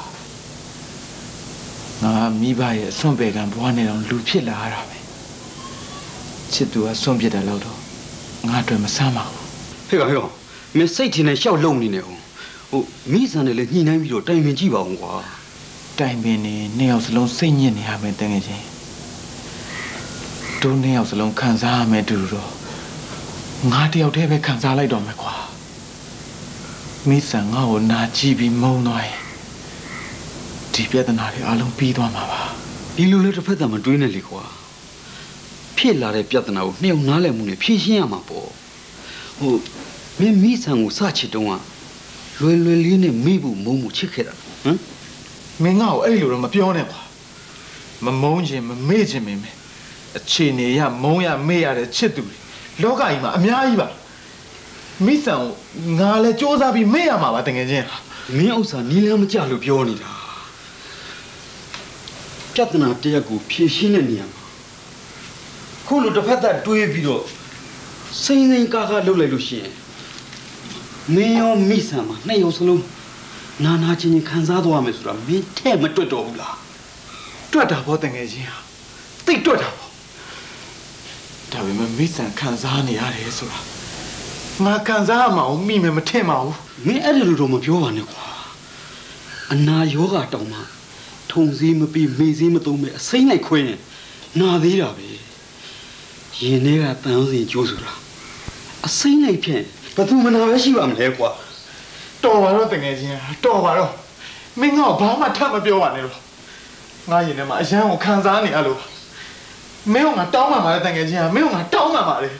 ငါမိဘရဲ့အစွန့်ပယ်ကံဘွားနေတော့လူဖြစ်လာရတာပဲချစ်သူကစွန့်ပစ်တယ်လို့တော့ငါအတွက်မဆမ်းပါဘူးဟဲ့ကောင်မင်းစိတ်ထင်နဲ့ရှောက်လုံနေနေအောင်ဟုတ်မိဆန်နဲ့လည်းညှိနှိုင်းပြီးတော့တိုင်ပင်ကြည့်ပါအောင်ကွာတိုင်ပင်နေနှစ်ယောက်စလုံးစိတ်ညစ်နေရမယ်တကယ်ချင်းတို့နှစ်ယောက်စလုံးခံစားရမယ်တူတော့ငါတယောက်တည်းပဲခံစားလိုက်တော့မယ်ကွာမိဆန်ငါ့ကိုနာကြည့်ပြီးမုန်းသွားရင်ဒီပြဿနာတွေအလုံးပြီးသွားမှာပါဒီလိုလေတစ်ဖက်တည်းမတွေးနဲ့လေကွာဖြစ်လာတဲ့ပြဿနာကိုနှစ်ယောက်နားလည်မှုနဲ့ဖြေရှင်းရမှာပေါ့ဟုတ်မင်းမိဆန်ကိုစချစ်တုံးကလွယ်လွယ်လေးနဲ့မိဖို့မုန်းမှုချစ်ခဲ့တာဟမ်မင်းငါ့ကိုအဲ့လိုတော့မပြောနဲ့ကွာမမုန်းခြင်းမမေ့ခြင်းမင်းပဲအခြေအနေရမုန်းရမေ့ရတဲ့ချစ်သူတွေလောကကြီးမှာအများကြီးပါမိဆန်ငါလည်းစ조사ပြီးမေ့ရမှာပါတကယ်ချင်းမင်းဥစ္စာနီးလမ်းမကြလို့ပြောနေတာပြဿနာတရက်ကိုဖြေရှင်းတဲ့နေရာမှာခုလိုတစ်ဖက်သက်တွေးပြီးတော့စိမ့်စိမ့်ကားကားလုပ်လိုက်လို့ရှိရင်မင်းရောမိဆန်မှာနှစ်ယောက်စလုံးနာနာချင်းချင်းခံစားသွားမယ်ဆိုတာမင်းထဲ့မတွက်တော့ဘူးလားတွက်တာပေါ့တကယ်ချင်းဟာသိတွက်တာပေါ့ဒါပေမဲ့မိဆန်ခံစားနေရတယ်ဆိုတာငါခံစားရမှာမိမယ်မထင်ပါဘူးမင်းအဲ့ဒီလိုတော့မပြောပါနဲ့ကွာအနာယောဂတောင်မှထုံစည်းမပြီးမေစည်းမသုံးမဲ့အစိမ့်လိုက်ခွင်းနာသေးတာပဲရင်ထဲကတန်စင်ကျိုးဆိုတာအစိမ့်လိုက်ဖြင့်ဘယ်သူမနာပဲရှိပါမလဲကွာတော်ပါတော့တကယ်ချင်းတော်ပါတော့မင်းကဘာမှထပ်မပြောပါနဲ့လို့ငါရင်ထဲမှာအရန်ကိုခံစားနေရလို့မင်းကငါတောင်းမှပါလေတကယ်ချင်းမင်းကငါတောင်းမှပါလေ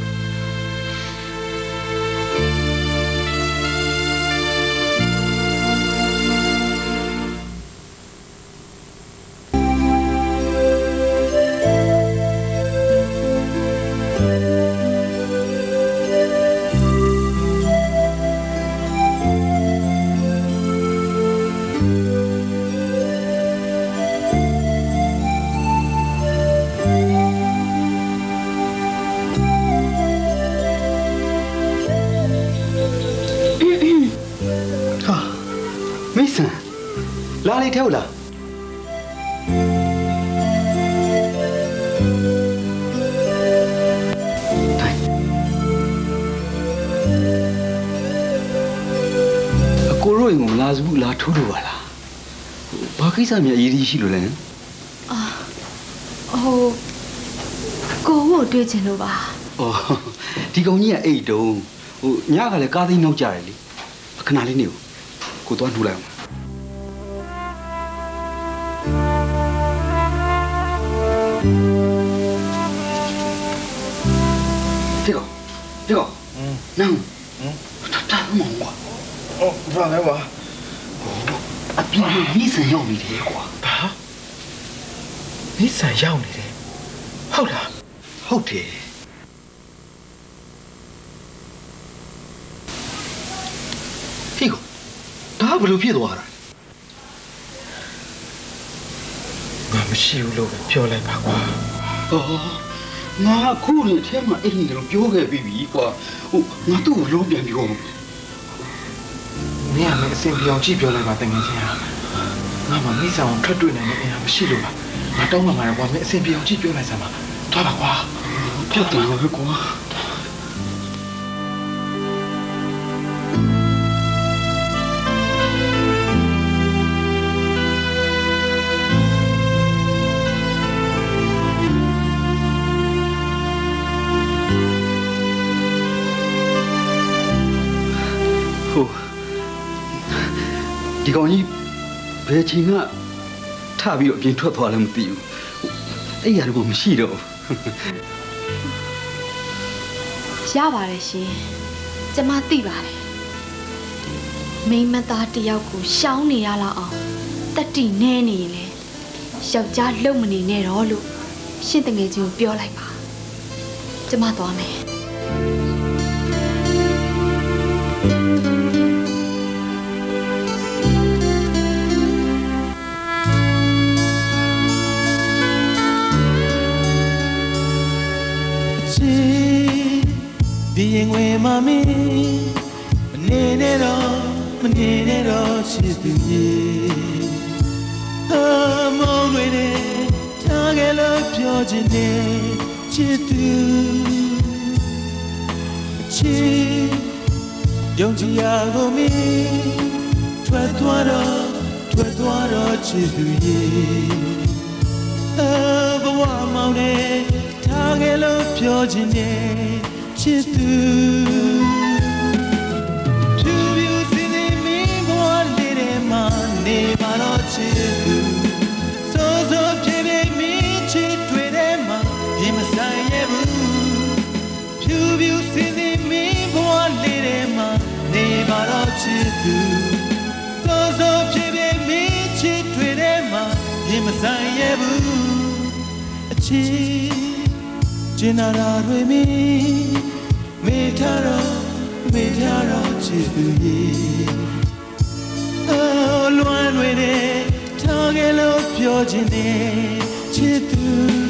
လာလေထဲဟုတ်လားထိုင်အကိုရိုးရင်ကိုမလာဘူးလားထိုးလို့ပါလားဘာကိစ္စများအရေးကြီးရှိလို့လဲကိုကိုတွေ့ချင်လို့ပါဒီကောင်ကြီးကအိတ်တုံးညကလည်းကားသိမ်းနောက်ကြတယ်လေခဏလေးနေကိုသွားနှူးလိုက်အောင်这个，能，这么快？ 放来吧。 比你身要你的快。 你身要你的，好了， 好的。这个，他不就别多了？ 我们西游路飘来八卦。 ငါခုနေထဲမှာအဲ့ဒီလိုပြောခဲ့ပြီကွာငါသူ့ကိုလုံးပြန်ပြောမင်းကလည်းအစင်ပြောင်းကြည့်ပြောလိုက်ပါတကယ်ချင်းငါမှမိဆောင်ထွက်တွေ့နိုင်တဲ့အရာမရှိလို့ပါငါတောင်းမှမှာကွာမင်းအစင်ပြောင်းကြည့်ပြောလိုက်စမ်းပါသွားပါကွာပြတ်တယ်ပဲကွာဒီကောင်ကြီးဘယ်ချိန်ကထပြီးတော့အပြင်ထွက်သွားလဲမသိဘူးအဲ့ရတော့မရှိတော့ရပါတယ်ရှင်ကျမသိပါတယ်မိမသားတယောက်ကိုရှောင်းနေရလောက်အောင်တတိနဲနေရင်လေယောက်ျားလုံမနေနဲ့တော့လို့ရှင့်တငယ်ချင်းကိုပြောလိုက်ပါကျမသွားမယ်ဒီရင်ဝင်မမင်းမနေနဲ့တော့ချစ်သူကြီးမောင်တွေနဲ့ထားခဲ့လို့ပြောချင်တယ်ချစ်သူချစ်ယုံကြည်ရကိုမင်းထွက်သွားတော့ချစ်သူကြီးဘဝမောင်နဲ့ထားခဲ့လို့ပြောချင်တယ်ချစ်သူဖြူဖြူစင်စင်မင်းဘဝလေးထဲမှာနေပါတော့ချစ်သူစိုးစိုးပြေပြေမင်းချစ်တွေထဲမှာရင်မဆိုင်ရဘူးဖြူဖြူစင်စင်မင်းဘဝလေးထဲမှာနေပါတော့ချစ်သူစိုးစိုးပြေပြေမင်းချစ်တွေထဲမှာရင်မဆိုင်ရဘူးအချစ်ကျင်နာတွေမင်းမေထားတော့ပေးကြတော့ချစ်သူရဲ့လွမ်းလွယ်တဲ့ထားခဲ့လို့ပြောခြင်းနဲ့ချစ်သူ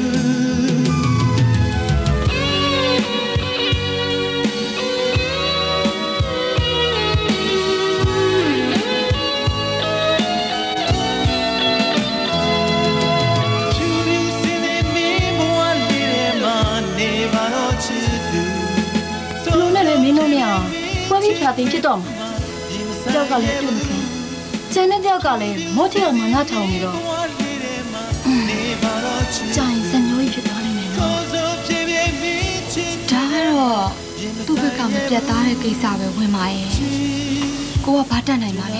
ဖြာသိမ်းဖြစ်တော့မှာကြောက်ကလည်းတွေ့မခင်ကျန်တဲ့ကြောက်ကလည်းမောချေအောင်မနာထောင်နေတော့ကြာရင်စံမျိုးကြီးဖြစ်သွားနိုင်မယ်နော်ဒါကတော့သူ့ဘက်ကမပြတ်သားတဲ့ကိစ္စပဲဝင်ပါရဲ့ကိုကဘာတတ်နိုင်မှာလဲ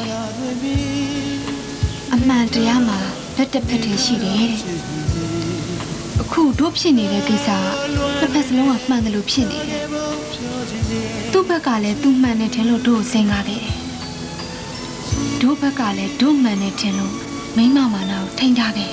အမှန်တရားမှာလက်တစ်ဖက်တည်းရှိတယ်တဲ့အခုတို့ဖြစ်နေတဲ့ကိစ္စတစ်ဖက်စလုံးကမှန်တယ်လို့ဖြစ်နေတယ်သူ့ဘက်ကလည်းသူ့မှန်နေတယ်လို့တို့စင်ကားတယ်တို့ဘက်ကလည်းတို့မှန်နေတယ်လို့မိမမာနာကိုထိန်းထားခဲ့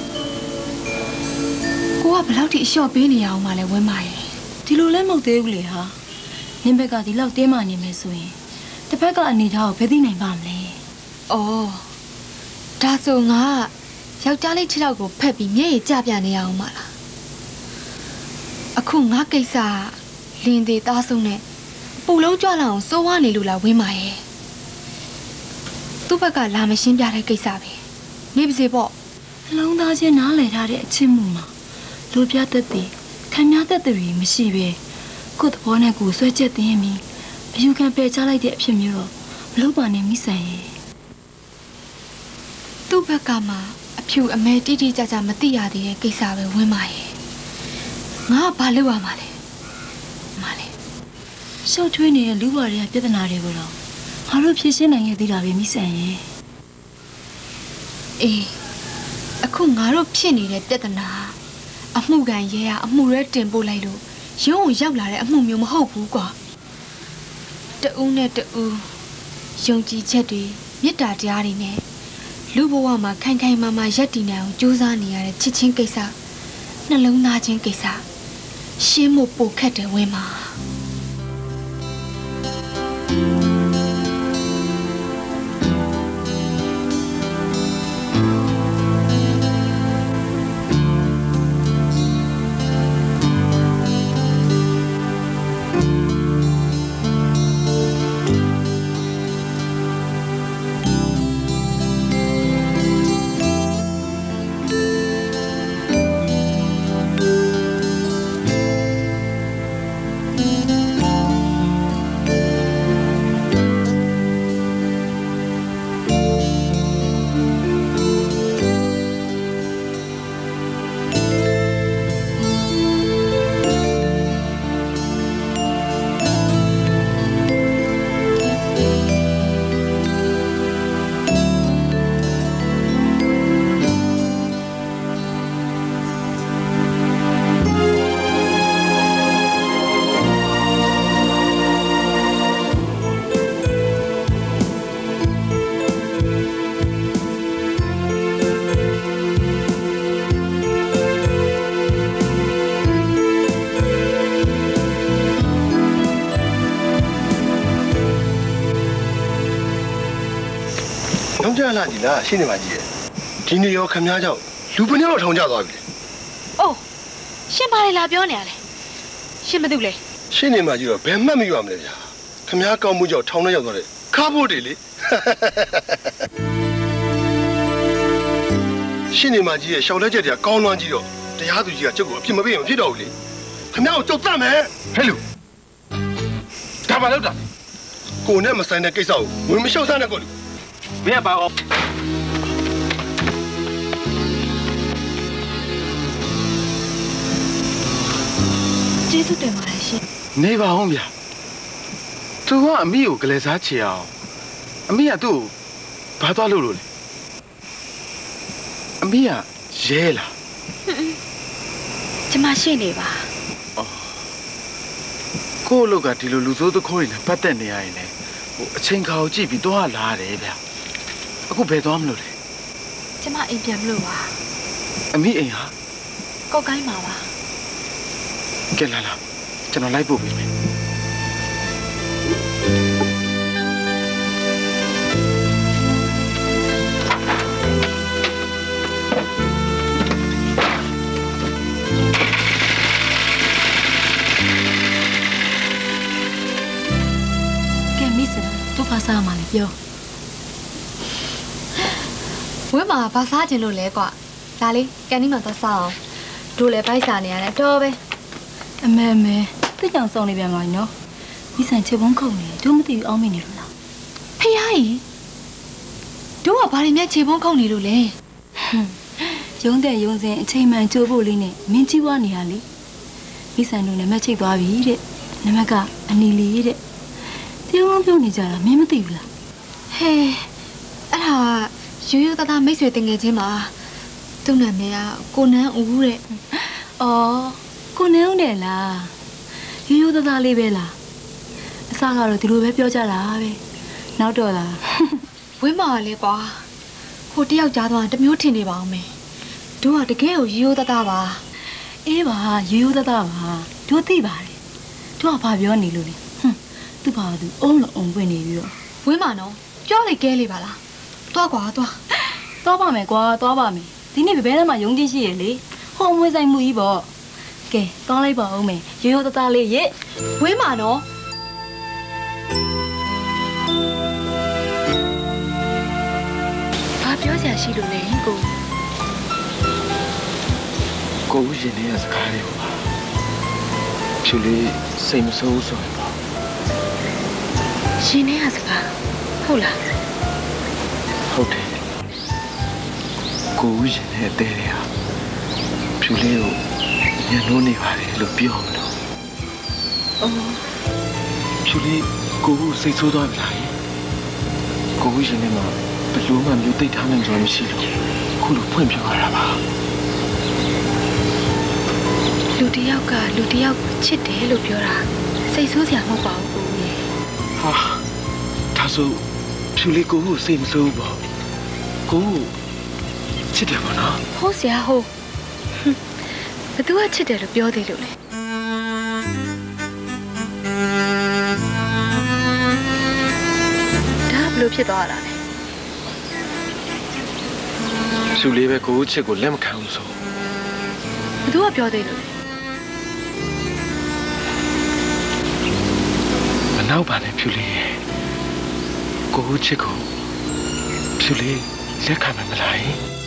ကိုကဘယ်လောက်ထိအလျှော့ပေးနေရအောင်မလဲဝင်းမရဲ့ဒီလိုလဲမဟုတ်သေးဘူးလေဟာနင်းဘက်ကဒီလောက်တင်းမာနေမယ်ဆိုရင်တစ်ဖက်ကအနေထားကိုဘယ်သိနိုင်ပါမလဲအော်ဒါဆိုငါယောက်ျားလေး6ယောက်ကိုဖက်ပြီးမျက်ရည်ကျပြနေရအောင်မလားအခုငါကိစ္စလင်းသေးသားဆုံးနဲ့ပူလုံးကြွလာအောင်စိုးဝါနေလို့လားဝင်းမရဲ့သူ့ဘက်ကလာမရှင်းပြတဲ့ကိစ္စပဲနေပါစေပေါ့အလုံးသားချင်းနားလည်ထားတဲ့အချင်းမှုမှာလူပြတတ်တဲ့ခံများတတ်တဲ့မရှိပဲကိုယ့်သဘောနဲ့ကိုယ်ဆွဲချက်သိရင်ပြီးအယူခံပယ်ချလိုက်တဲ့အဖြစ်မျိုးတော့မလုပ်ပါနဲ့မိဆန်ရဲ့သူ့ဘက်ကမှအဖြူအမဲတိတိကျကျမသိရသေးတဲ့ကိစ္စပဲဝင်းမရဲ့ငါကဘာလုပ်ရမှာလဲမလဲရှုပ်ထွေးနေတဲ့လူ့ဘဝတွေကပြဿနာတွေကိုတော့ငါတို့ဖြေရှင်းနိုင်ခဲ့သေးတာပဲမိဆန်ရဲ့အေးအခုငါတို့ဖြစ်နေတဲ့ပြဿနာအမှုကန်ရဲကအမှုရဲတင်ပို့လိုက်လို့ရုံးကိုရောက်လာတဲ့အမှုမျိုးမဟုတ်ဘူးကွာတူးနဲ့တူးယုံကြည်ချက်တွေမေတ္တာတရားတွေနဲ့လူဘဝမှာခိုင်ခိုင်မာမာရပ်တည်နိုင်အောင်ကြိုးစားနေရတဲ့ချစ်ချင်းကိစ္စနှလုံးသားချင်းကိစ္စရှင်းဖို့ပိုခက်တယ်ဝင်းမှာလာကြည့်လားရှင်းနေပါကြည့်ရဲ့ဒီနေ့ရောခမများကြောင့်လူပင်းတော့ထောင်ကျသွားပြီလေအိုးရှင်ဘာလဲလာပြောနေရလဲရှင်မသိဘူးလေရှင်းနေမှကြည့်တော့ဘယ်မှတ်မရမလဲဗျာခမများကောင်းမှုကြောင့်ထောင်ထဲရောက်သွားတယ်ခါဖို့တွေလေရှင်းနေမှကြည့်ရဲ့ရှောက်လက်ချက်တွေကကောင်းလွန်းကြည့်တော့တရားသူကြီးကကျုပ်ကိုအပြစ်မပေးရင်မဖြစ်တော့ဘူးလေခမများကိုကျုပ်တတ်မယ်ဟဲ့လူဒါမှလောက်တာကိုနဲ့မဆိုင်တဲ့ကိစ္စကိုဝင်မလျှောက်စမ်းတဲ့ကောလူမင်းပါအောင်ကျေးဇူးတင်ပါတယ်ရှင်နေပါအောင်ဗျာသူကအမိကိုကလေးစားချေအောင်အမိကသူ့ကိုဘာသွားလို့လဲအမိကရဲလားကျမရှိနေပါကိုယ့်အလုပ်ကဒီလိုလူဆိုးသခိုးတွေနဲ့ပတ်သက်နေရရင်လေအချိန်ခါကိုကြည့်ပြီးသွားလာတယ်ဗျာအခုဘယ်သွားမလို့လဲကျမအိမ်ပြန်မလို့ပါအမိအိမ်ဟာကောက်ကိုင်းမှာပါကဲလာကျွန်တော်လိုက်ပို့ပေးမယ်ပြောဝင်းမှာဘာစားခြင်းလို့လဲကွာဒါလေးကန်ဒီမှာသွားစားအောင်တို့လည်းပိုက်စားနေရတယ်တော့ပဲအမေသိကြောင်စုံနေပြန်ပါနော်မိဆိုင်ချေပုံးခုန်နေတို့မသိဘူးအောင်းမိနေလို့လားဖះကြီးတို့ကဘာတွေများခြေပုံးခုန်နေလို့လဲရုံးတဲ့ရုံးစင်အချိန်မှန်ကြိုးဖို့လေးနဲ့မင်းကြီးဝါနေရလေမိဆိုင်တို့နံပါတ်ချိတ်သွားပြီတဲ့နံပါတ်ကအနီလီတဲ့ပြုံးပြုံးနေကြတာမင်းမသိဘူးလားဟဲအဲ့ဒါရိုးရိုးသားသားမိတ်ဆွေတင်ငယ်ချင်းပါသူ့နာမည်ကကိုနန်းဦးတဲ့အော်ကိုနေဦးတယ်လားရိုးရိုးသားသားလေးပဲလားအစကတော့ဒီလိုပဲပြောကြတာပဲနောက်တော့လားဝင်းမာလေကွာဟိုတယောက်ကြားသွားတစ်မျိုးထင်နေပါအောင်မယ်တို့ကတကယ်ကိုရိုးရိုးသားသားပါအေးပါရိုးရိုးသားသားပါတို့သိပါတယ်တို့ကဘာပြောနေလို့လဲသူ့ဘာသူအုံးလို့အုံပွင့်နေပြီးတော့ဝင်းမာနော်ပြောလေကဲလေပါလားသွားကွာသွားပါမယ်ကွာသွားပါမယ်ဒီနေ့ဘယ်ဘဲထဲမှာယုံကြည်ရှိရလေဟောမွေးဆိုင်မှုကြီးပေါ့ကဲသွားလိုက်ပါဦးမယ်ရိုးရိုးသားသားလေးရဲ့ဝင်းမာနော်ဘာပြောစရာရှိလို့လဲကိုကိုဦးရင်နေတဲ့စကားလေးကိုပါဖြူလေးစိတ်မဆိုးဆိုရင်ပေါ့ရှင်နေရစကားဟုတ်လားဟုတ်တယ်ကိုဦးရင်နေတဲ့တဲတွေဟာဖြူလေးကိုညှိုးနေပါတယ်လို့ပြောမလို့အော်ဖြူလေးကိုဦးစိတ်ဆိုးသွားပြီလားကိုဦးရင်နေမှာဘယ်လိုမှမျိုးသိထားနိုင်ကြမရှိလို့ခုလိုဖွင့်ပြရတာပါလူတယောက်ကလူတယောက်ကိုချစ်တယ်လို့ပြောတာစိတ်ဆိုးစရာမဟုတ်ပါဘူးကိုကြီးဟာဒါဆိုဖြူလေးကိုဦးစိတ်မဆိုးဘူးပေါ့ကိုဦးချစ်တယ်ပေါ့နော်ဟုတ်စရာဟုတ်ဘသူကချစ်တယ်လို့ပြောသေးလို့လဲဒါဘလို့ဖြစ်သွားတာလဲဖြူလေးပဲကိုဦးချစ်ကိုလက်မခံဘူးဆိုဘသူကပြောသေးလို့လဲမနောက်ပါနဲ့ဖြူလေးရဲ့ကိုဦးချစ်ကိုဖြူလေးလက်ခံမယ်မလား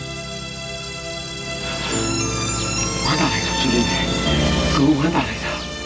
ဝမ်းသာလိုက်တာဖြူလေးရဲ့ကိုဦးဝမ်းသာလိုက်တာ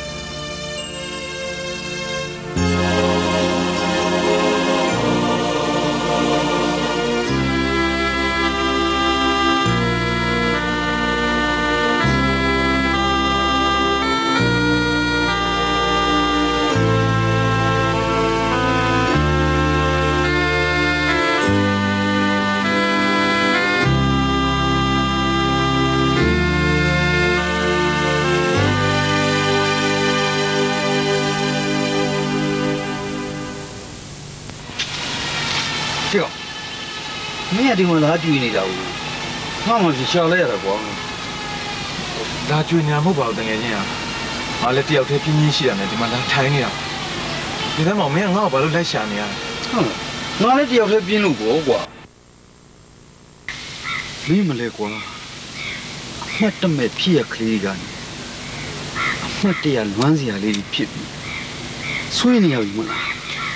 မင်းကဒီမှာလာကြွေနေတာဘူးငါမှရှာလိုက်ရတာကွာဒါကျွေးညာမဟုတ်ပါဘူးတကယ်ချင်းဟာငါလည်းတယောက်တည်းပြင်းပြင်းရှိရမယ်ဒီမှာလာထိုင်နေတာဒီထဲမှာမင်းကငါ့ကိုဘာလို့လိုက်ရှာနေရလဲဟုတ်ငါလည်းတယောက်တည်းပြင်းလို့ပေါ့ကွာမင်းမလဲကွာအမှတ်တမဲ့ဖြစ်ရကလေးကနေအမှတ်တရလွမ်းစရာလေးဖြစ်ပြီးဆွေးနေရပြီမလား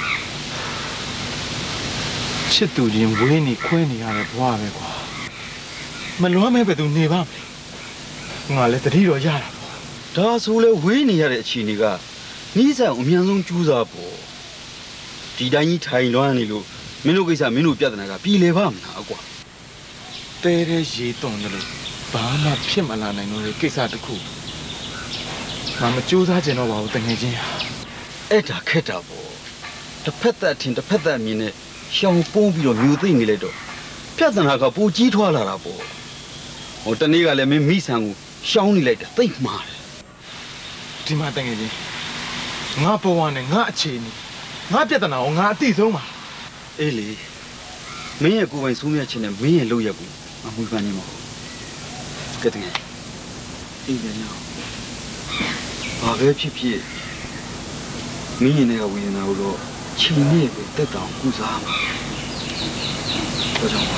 ချစ်သူချင်းဝေးနေခွဲနေရတဲ့ဘဝပဲကွာမလွမ်းမဲ့ပဲသူနေပါမယ်ငါလည်းတတိတော်ရတာပေါ့ဒါဆိုလဲဝေးနေရတဲ့အခြေအနေကနီးစပ်အများဆုံးကြိုးစားပေါ့ဒီတိုင်းကြီးထိုင်လွမ်းနေလို့မင်းတို့ကိစ္စမင်းတို့ပြဿနာကပြည်လေပါမလားကွာတဲတဲ့ရေသွန်တယ်လို့ဘာမှဖြစ်မလာနိုင်လို့ကိစ္စတစ်ခုငါမကြိုးစားကြတော့ပါဘူးတကယ်ချင်းဟာအဲ့ဒါခက်တာပေါ့တစ်ဖက်သက်အထင်တစ်ဖက်သက်အမြင်နဲ့ရှောင်ပုံးပြီးတော့မျိုးသိမ့်နေလိုက်တော့ပြဿနာကပိုကြီးထွားလာတာပေါ့ဟိုတနေ့ကလည်းမင်းမိဆန်ကိုရှောင်းနေလိုက်တာသိမ့်မှားတယ်ဒီမှာတကယ်ချင်းငါဘဝနဲ့ငါအခြေအနေငါပြဿနာကိုငါအသိဆုံးပါအေးလေမင်းရဲ့ကိုယ်ပိုင်ဆုံးဖြတ်ခြင်းနဲ့မင်းရဲ့လုပ်ရက်ကိုအမှုပန်းနေမှာကဲတကယ်အေးညောင်းဘာပဲဖြစ်ဖြစ်မင်းရဲ့ဝေဒနာကိုတော့ချိန်နဲ့ပဲတက်တောင်ကုစားမှာတော့ကြောင့်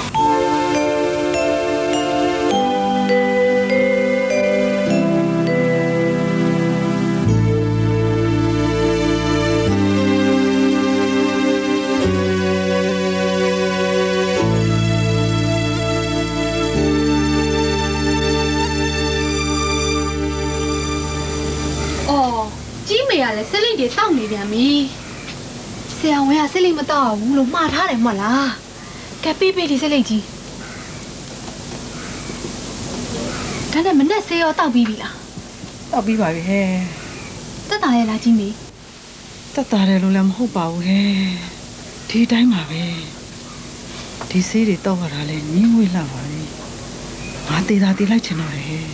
တောက်နေပြန်ပြီဆရာဝန်ကစိတ်လိမ့်မတောက်ဘူးလို့မှားထားတယ်မဟုတ်လားကဲပေးဒီစိတ်လိမ့်ကြီးဒါနဲ့မနဲ့ဆေးရောတောက်ပြီးပြီလားတောက်ပြီးပါပြီဟဲ့တက်တာရဲ့လားကြီးမေတက်တာတယ်လို့လည်းမဟုတ်ပါဘူးဟဲ့ဒီတိုင်းပါပဲဒီဆေးတွေတောက်ရတာလဲညင်းဝေးလာပါပြီငါတေးတာတေးလိုက်ချင်တော့တယ်ဟဲ့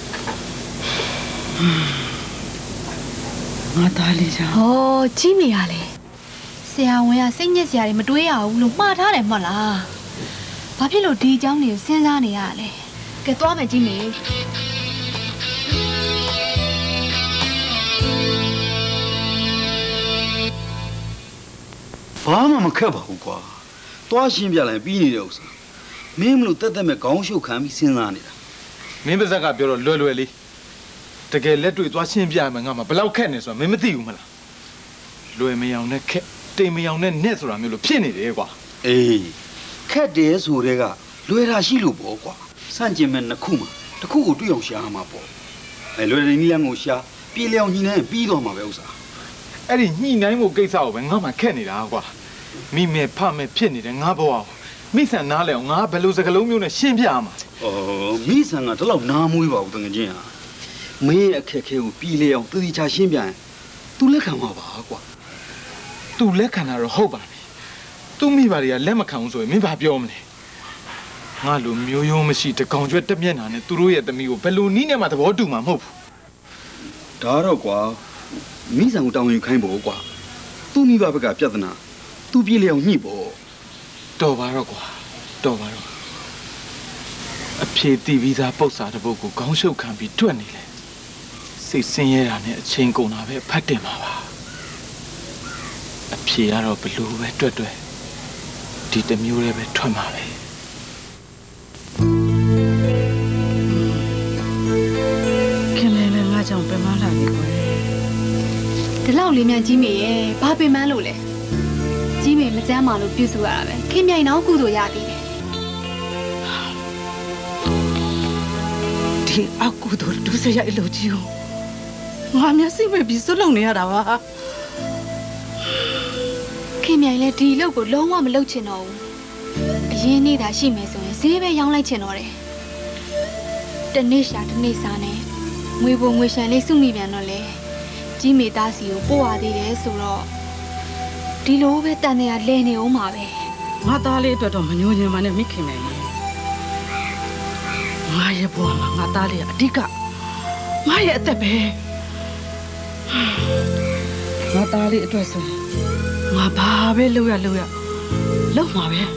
ငါသားလေးချာဟောကြီးမေရလေဆရာဝန်ကစိတ်ညစ်စရာတွေမတွေးရဘူးလို့မှားထားတယ်မဟုတ်လားဘာဖြစ်လို့ဒီအကြောင်းတွေကိုစဉ်းစားနေရလဲကဲသွားမယ်ကြီးမေဘာမှမခက်ပါဘူးကွာသွားရှင်းပြလိုက်ပြီးနေတဲ့ဥစ္စာမင်းမလို့တက်တက်မဲ့ခေါင်းရှုပ်ခံပြီးစဉ်းစားနေတာမင်းပါဇက်ကပြောတော့လွယ်လေးတကယ်လက်တွေ့သွားရှင်းပြမယ်ငါမှဘယ်လောက်ခက်နေဆိုတာမင်းမသိဘူးမလားလွယ်မယောင်နဲ့ခက်တိမ်မယောင်နဲ့နဲ့ဆိုတာမျိုးလို့ဖြစ်နေတယ်ကွာအေးခက်တယ်ဆိုတဲ့ကလွယ်တာရှိလို့ပေါ့ကွာစန့်ကျင်မဲ့နှစ်ခုမှတစ်ခုကိုတွေ့အောင်ရှာမှာပေါ့လွယ်တဲ့နည်းလမ်းကိုရှာပြေလျောင်ညှိနှိုင်းပြီးတော့မှာပဲဥစ္စာအဲ့ဒီညှိနှိုင်းမှုကိစ္စကိုပဲငါမှခက်နေတာကွာမိမဲဖမဲဖြစ်နေတဲ့ငါဘဝကိုမိဆန်နားလဲအောင်ငါဘယ်လိုစကလုံးမျိုးနဲ့ရှင်းပြရမှာမိဆန်ကတလောက်နားမွေးပါဘူးတကယ်ချင်းဟာမင်းရဲ့အခက်ခဲကိုပြီးလေအောင်တည်ချာရှင်းပြရင် तू လက်ခံမှာပါကွာ तू လက်ခံတာတော့ဟုတ်ပါပြီ तू မိပါတွေကလက်မခံဘူးဆိုရင်မင်းဘာပြောမလဲငါလိုမျိုးရိုးမရှိတကောင်ကျွဲတက်မျက်နှာနဲ့သူတို့ရဲ့သမီးကိုဘယ်လိုနည်းနဲ့မှသဘောတူမှာမဟုတ်ဘူးဒါတော့ကွာမိဆန်ကိုတောင်းရင်ခိုင်းဖို့ကွာ तू မိဘဘက်ကပြဿနာ तू ပြေလေအောင်ညှိဖို့တော်ပါတော့ကွာတော်ပါတော့အဖြေတီးပြီးသားပု္ပ္ပစာတစ်ပုဒ်ကိုခေါင်းရှုပ်ခံပြီးတွက်နေလေစိတ်ဆင်းရဲတာနဲ့အချိန်ကုန်တာပဲဖတ်တင်ပါပါအဖြေကတော့ဘလို့ပဲတွက်ဒီတစ်မျိုးလေးပဲထွက်မှာပဲခင်ဗျာလည်းငါကြောင့်ပြန်မလာပြီကွယ်ဒီလောက်လေးမြန်ကြီးမေရဲ့ဘာပင်မလို့လဲကြီးမေမစမ်းပါလို့ပြုစုရတာပဲခင်မြိုင်တော့ကုသိုလ်ရသေးတယ်ဒီအကူတို့ဒုစရိုက်လို့ကြီးကိုငါမျက်စိပဲပြီးစွလုံနေရတာပါခင်မြိုင်လည်းဒီလုပ်ကိုလုံးဝမလုပ်ချင်တော့ဘူးအရင်နေ့သာရှိမယ်ဆိုရင်ဈေးပဲရောင်းလိုက်ချင်တော့တယ်တနေ့ရှာတနေ့စားနဲ့ငွေပုံငွေရှန်လေးစုမိပြန်တော့လေကြီးမေသားစီကိုပို့ရသေးတယ်ဆိုတော့ဒီလိုပဲတန်တရားလဲနေအောင်ပါပဲငါသားလေးအတွက်တော့မညှိုးညင်ပါနဲ့မိခင်မယ်ငါရဲ့ဘဝမှာငါသားလေးကအဓိကငါရဲ့အသက်ပဲငါသားလေးအတွက်ဆိုရင်ငါဘာပဲလုပ်ရလုပ်မှာပဲ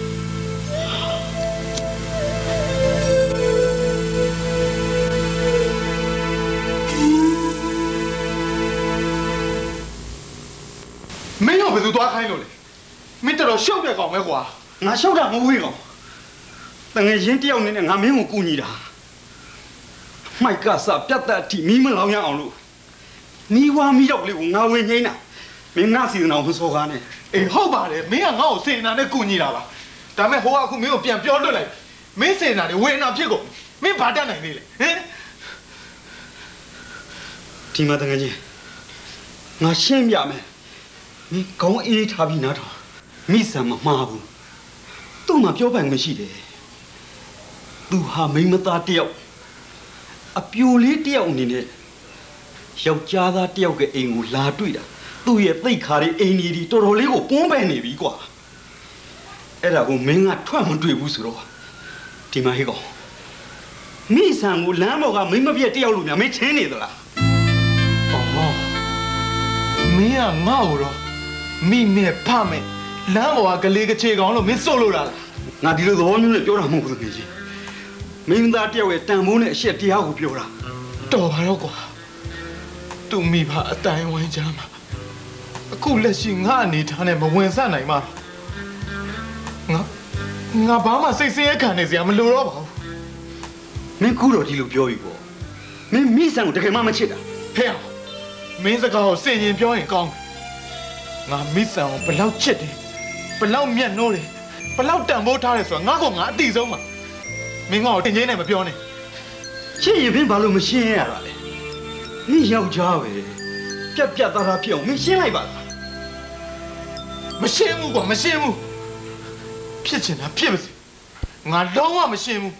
မင်းတော့ဘယ်သူသွားခိုင်းလို့လဲမင်းတော်ရှုပ်တဲ့ကောင်ပဲကွာငါရှုပ်တာမဟုတ်ဘူးကောင်တငယ်ချင်းတယောက်နဲ့ငါမင်းကိုကူညီတာမိုက်ကစပြတ်တဲ့အထိမီးမလောင်ရအောင်လို့မီးဝါမီးတော့ကလေးကိုငါဝင်ငိမ့်တာမင်းငါစီစဉ်အောင်မစောကားနဲ့အေးဟုတ်ပါတယ်မင်းကငါ့ကိုစေနာနဲ့ကူညီတာပါဒါမဲ့ဟိုကအခုမင်းကိုပြန်ပြောလွတ်လိုက်မင်းစေနာတွေဝင်နာဖြစ်ကုန်မင်းဘာတတ်နိုင်သေးလဲဟင်ဒီမှာတငယ်ချင်းငါရှင်းပြမယ်မင်းခေါင်းအေးထားပြီးနားထောင်မိဆံမမှားဘူးသူ့မှာပြောပိုင်မရှိတယ်သူဟာမိန်းမသားတယောက်အပြိုလေးတယောက်အနေနဲ့ယောက်ျားသားတယောက်ကအိမ်ကိုလာတွေ့တာသူ့ရဲ့သိတ်ခါတွေအိမ်ကြီးဒီတော်တော်လေးကိုပွန်းပဲနေပြီကွာအဲ့ဒါကိုမင်းကထွက်မတွေ့ဘူးဆိုတော့ဒီမှာဟေ့ကောင်မိဆံကိုလမ်းပေါ်ကမိန်းမပြည့်တယောက်လိုများမင်းချင်းနေသလားအော်မင်းကငါ့ကိုတော့မိနဲ့ဖမယ်လမ်းပေါ်ကကလေးကချေကောင်လို့မင်းစိုးလို့လားငါဒီလိုသဘောမျိုးနဲ့ပြောတာမဟုတ်ဘူးခင်ဗျမင်းသားတယောက်ရဲ့တန်ဖိုးနဲ့အရှက်တရားကိုပြောတာတော်ပါတော့ကွာသူမိဘအတိုင်းဝိုင်းကြမှာအခုလက်ရှိငါအနေထားနဲ့မဝင်ဆနိုင်မှာငါဘာမှစိတ်ဆင်းရဲခံနေစရာမလိုတော့ပါဘူးမင်းခုတော့ဒီလိုပြောပြီပေါ့မင်းမိဆန်ကိုတကယ်မှမချစ်တာဟဲ့မင်းစကားကိုစင်ရင်ပြောရင်ကောင်းငါမိဆန်ကိုဘယ်လောက်ချစ်တယ်ဘယ်လောက်မြတ်နိုးတယ်ဘယ်လောက်တန်ဖိုးထားတယ်ဆိုတာငါကငါအတိဆုံးပါမင်းငါ့ကိုတင်ချင်းနဲ့မပြောနဲ့ချစ်ရင်ဖင်းဘာလို့မရှင်းရတာလဲမင်းယောက်ျားပဲပြပြတ်သားသားဖြစ်အောင်မင်းရှင်းလိုက်ပါလားမရှင်းဘူးကွာမရှင်းဘူးဖြစ်ချင်တာဖြစ်ပါစေငါလုံးဝမရှင်းဘူး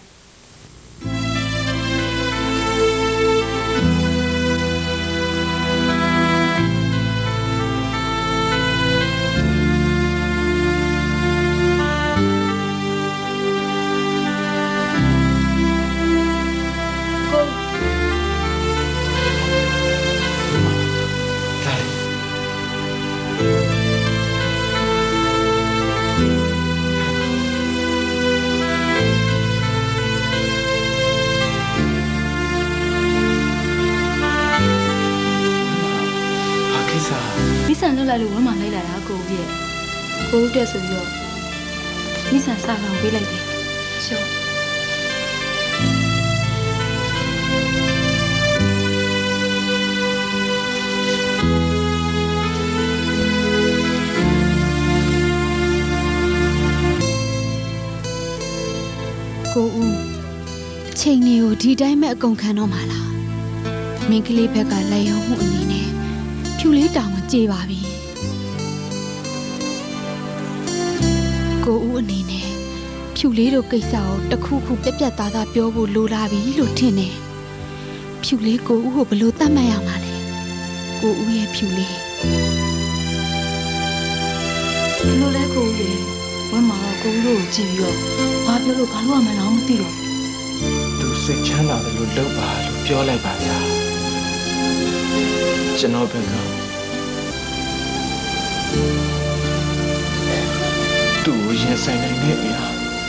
လွတ်လိုက်လို့ဝမ်းမလိုက်လာတာကိုဦးရဲ့ကိုဦးတက်ဆိုပြီးတော့မိဆန်စာလောင်ပေးလိုက်တယ်ရှောကိုဦးအချိန်လေးကိုဒီတိုင်းမဲ့အကုန်ခံတော့မှာလားမင်းကလေးဘက်ကလက်ရုံမှုအနေနဲ့ဖြူလေးတောင်ကြေပါပြီကိုဦးအနေနဲ့ဖြူလေးတို့ကိစ္စကိုတခုခုပြက်ပြက်သားသားပြောဖို့လိုလာပြီလို့ထင်တယ်ဖြူလေးကိုဦးကိုဘယ်လိုသတ်မှတ်ရမှာလဲကိုဦးရဲ့ဖြူလေးဘယ်လိုလဲကိုဦးလေဝမ်းမှာကိုဦးတို့ကိုကြည့်ပြီးတော့ဘာပြောလို့ဘာလို့မှမအောင်မသိတော့သူစိတ်ချမ်းသာတယ်လို့လုပ်ပါလို့ပြောလိုက်ပါဗျာကျွန်တော်ဘက်ကသူ့ကိုရင်ဆိုင်နိုင်တဲ့အရာ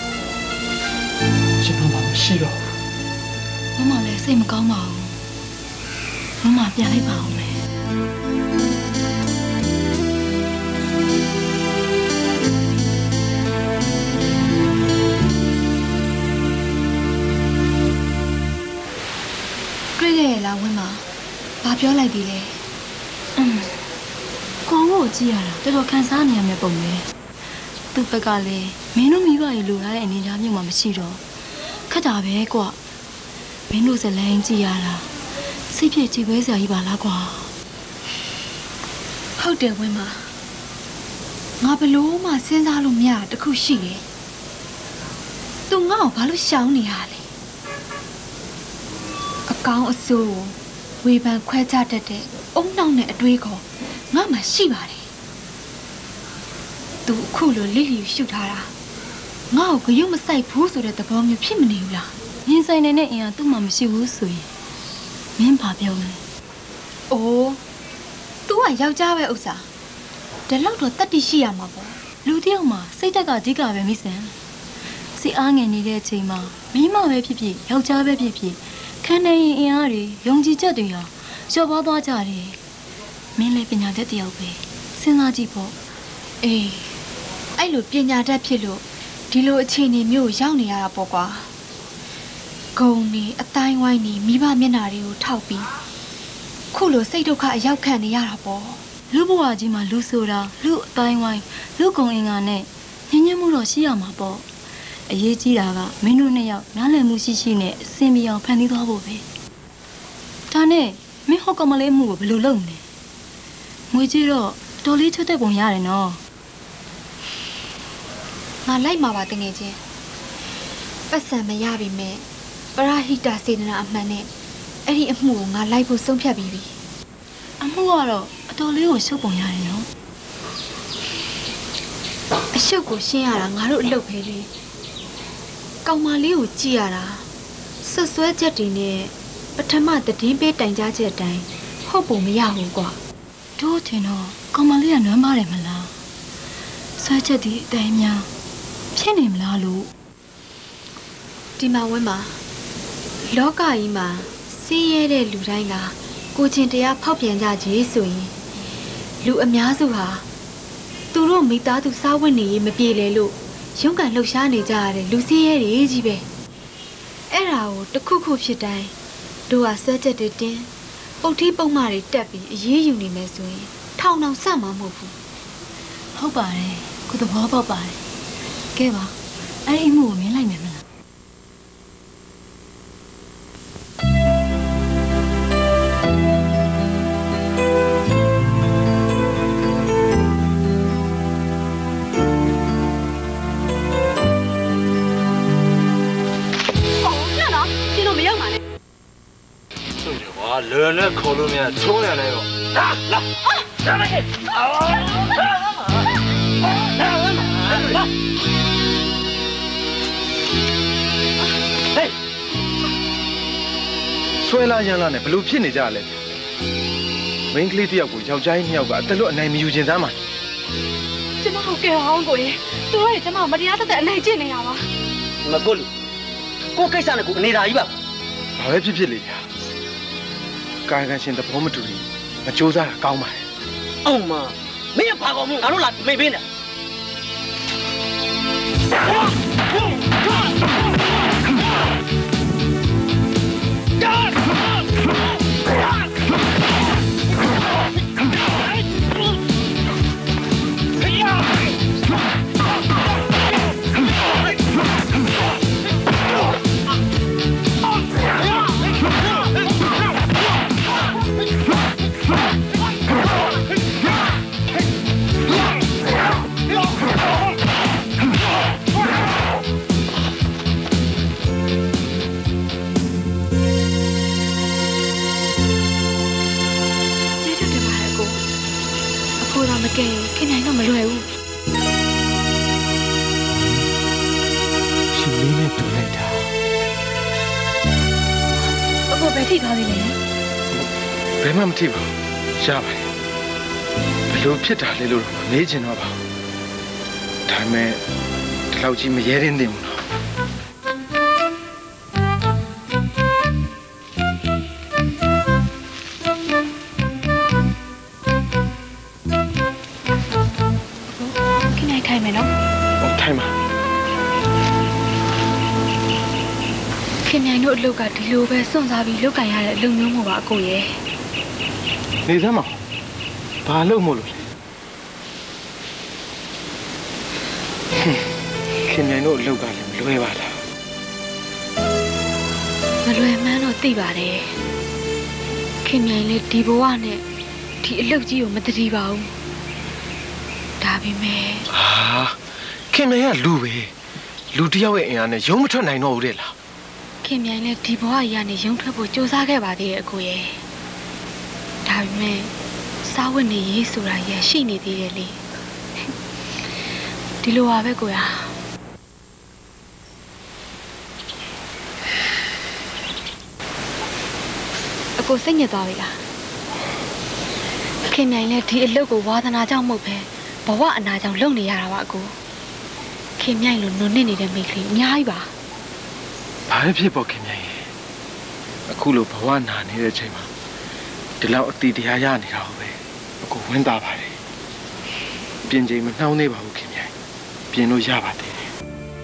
ကျွန်တော်မှမရှိတော့ဘူးမမလည်းစိတ်မကောင်းပါဘူးမမပြန်လိုက်ပါအောင်မယ်တွေ့ခဲ့ရလားဝင်းမဘာပြောလိုက်ပြီလဲကောင်းကိုကြည့်ရတာတော်တော်ခံစားနေရမယ့်ပုံပဲသူ့ဘက်ကလည်းမင်းတို့မိဘတွေလိုရတဲ့အနေအထားမျိုးမှမရှိတော့ခက်တာပဲကွာမင်းတို့စလိုင်းကြည့်ရတာစိတ်ဖြစ်ကြည်ပွဲစရာကြီးပါလားကွာဟုတ်တယ်ဝင်းမငါဘလို့မှစဉ်းစားလို့မရတခုရှိတယ်သူငါ့ကိုဘာလို့ရှောင်နေရလဲအကောင်းအဆိုးဝေဖန်ခွဲခြားတတ်တဲ့အုံနှောက်နဲ့အတွေးခေါ်ငါမှရှိပါတယ်သူအခုလိုလိလိရှုထားတာငါ့ကိုဂရုမစိုက်ဘူးဆိုတဲ့သဘောမျိုးဖြစ်မနေဘူးလားရင်ဆိုင်နေတဲ့အင်အားသူ့မှာမရှိဘူးဆိုရင်မင်းဘာပြောမလဲအိုး तू ကယောက်ျားပဲဥစ္စာဒီလောက်တော့တတ်တိရှိရမှာပေါ့လူတယောက်မှာစိတ်ဓာတ်ကအဓိကပဲမိစံစိတ်အားငယ်နေတဲ့အချိန်မှာမိမပဲဖြစ်ဖြစ်ယောက်ျားပဲဖြစ်ဖြစ်ခံနေရင်အင်အားတွေယုံကြည်ချက်တွေဟာလျော့ပါသွားကြတယ်မင်းလည်းပညာတတ်တယောက်ပဲစဉ်းစားကြည့်ပေါ့အေးအဲ့လိုပညာတတ်ဖြစ်လို့ဒီလိုအခြေအနေမျိုးရောက်နေရတာပေါ့ကွာဂုံနေအတိုင်းဝိုင်းနေမိဘမျက်နှာတွေကိုထောက်ပြီးခုလိုစိတ်ဒုက္ခအရောက်ခံနေရတာပေါ့လူဘဝကြီးမှာလူဆိုတာလူအတိုင်းဝိုင်းလူကုံအင်္ဂါနဲ့ညဉ့်ညွတ်မှုတော့ရှိရမှာပေါ့အရေးကြီးတာကမင်းတို့နှစ်ယောက်နားလည်မှုရှိရှိနဲ့အစင်ပြေအောင်ဖန်တီးသွားဖို့ပဲဒါနဲ့မင်းဟောက်ကမလေးမှုကိုဘယ်လိုလုပ်လဲငွေကြီးတော့တော်လေးချက်တဲ့ပုံရတယ်နော်ငါလိုက်မှာပါတကယ်ချင်းပတ်စံမရပြီမဲ့ပရဟိတစေတနာအမှန်နဲ့အဲ့ဒီအမှုကိုငါလိုက်ဖို့ဆုံးဖြတ်ပြီးပြီအမှုကတော့အတော်လေးကိုရှုပ်ပုံရတယ်နော်အရှုပ်ကိုရှင်းရတာငါတို့အလုပ်ပဲလေကောင်မလေးကိုကြည့်ရတာဆွဆွဲချက်တွေနဲ့ပထမသတင်းပေးတိုင်ကြားချက်အတိုင်းဟုတ်ပုံမရဘူးကွာတို့ထင်တော့ကောင်မလေးကနွမ်းပါတယ်မလားဆွဲချက်ဒီအတိုင်းများဖြစ်နေမလားလို့ဒီမှာဝင်းမှာလောကကြီးမှာစီးရဲတဲ့လူတိုင်းကကိုချင်းတရားဖောက်ပြန်ကြကြီးဆိုရင်လူအများစုဟာသူတို့မိသားစုစားဝတ်နေရေးမပြေလည်လို့ရုန်းကန်လှုပ်ရှားနေကြရတဲ့လူစီးရဲတွေကြီးပဲအဲ့ဒါကိုတစ်ခုခုဖြစ်တိုင်းတို့ကဆွဲချက်တွေတင်းပုတ်ထီးပုံမှန်တွေတက်ပြီးအေးအေးယူနေမယ်ဆိုရင်ထောင်ထောင်ဆက်မှာမဟုတ်ဘူးဟုတ်ပါတယ်ကိုသဘောပေါက်ပါတယ်ကဲပါအဲ့ဒီအမှုကိုမင်းလိုက်မယ်မလား人的口里面冲下来哟！来， 嘿，ဆွဲလာရန်လာနဲ့ဘလို့ဖြစ်နေကြလဲမင်းကလေးတယောက်ကိုယောက်ျားကြီးနှစ်ယောက်ကအတလွတ်အနိုင်မယူခြင်းသားမှာကျမဟုတ်ကဲ့အောင်ကိုရင်သူတို့ရဲ့ကျမမတရားသက်သက်အနိုင်ကျင့်နေတာပါမကိုလူကိုကိစ္စနဲ့ကိုနေတာကြီးပါဘာပဲဖြစ်ဖြစ်လေဗျာကာယကံရှင်သဘောမတူဘူးမကြိုးစားတာကောင်းပါတယ်အောင်မမင်းဘာကောင်မငါတို့လာမေးပေးနေကဲခင်ဗျာတော့မလွယ်ဘူးဖြူလေးနဲ့တူလိုက်တာအခုပဲထိသွားပြီလေဘယ်မှမထိပါဘူးရပါတယ်ဘလို့ဖြစ်တာလဲလို့မေးချင်တော့ပါဒါပေမဲ့ဒီလောက်ကြီးမရဲရင်တင်ဘူးနော်ခင်ဗျာတို့အလုပ်ကဒီလိုပဲစွန့်စားပြီးလုပ်ကင်ရတဲ့အလုပ်မျိုးမဟုတ်ပါအကိုရဲ့နေစမ်းမဘာလုပ်မို့လို့လဲခင်ဗျာတို့အလုပ်ကလည်းမလွယ်ပါလားမလွယ်မှန်းတော့သိပါတယ်ခင်ဗျာလည်းဒီဘဝနဲ့ဒီအလုပ်ကြီးကိုမတတိပါဘူးဒါပေမဲ့ခင်ဗျာကလူပဲလူတယောက်ရဲ့အင်အားနဲ့ရုံးမထွက်နိုင်တော့ဘူးတဲ့လားခင်မြိုင်လည်းဒီဘဝကြီးကနေရုံထွက်ဖို့ကြိုးစားခဲ့ပါသေးတယ်အကိုရဲ့ဒါပေမဲ့စားဝတ်နေရေးဆိုတာရရှိနေသေးတယ်လေဒီလိုပါပဲကိုရအကိုစိတ်ညစ်သွားပြီလားခင်မြိုင်လည်းဒီအလုပ်ကိုဝါသနာကြောင့်မဟုတ်ပဲဘဝအနာကြောင့်လုပ်နေရတာပါအကိုခင်မြိုင်လိုနုံနစ်နေတဲ့မိတ်ကလေးအများကြီးပါဘာဖြစ်ပေါ်ခင်ဗျာအခုလိုဘဝနာနေတဲ့အချိန်မှာဒီလောက်အတီတရားရနေတာဟုတ်ပဲအခုဝင်းသားပါတယ်ပြင်ချိန်မနှောင်းသေးပါဘူးခင်ဗျာပြင်လို့ရပါသေးတယ်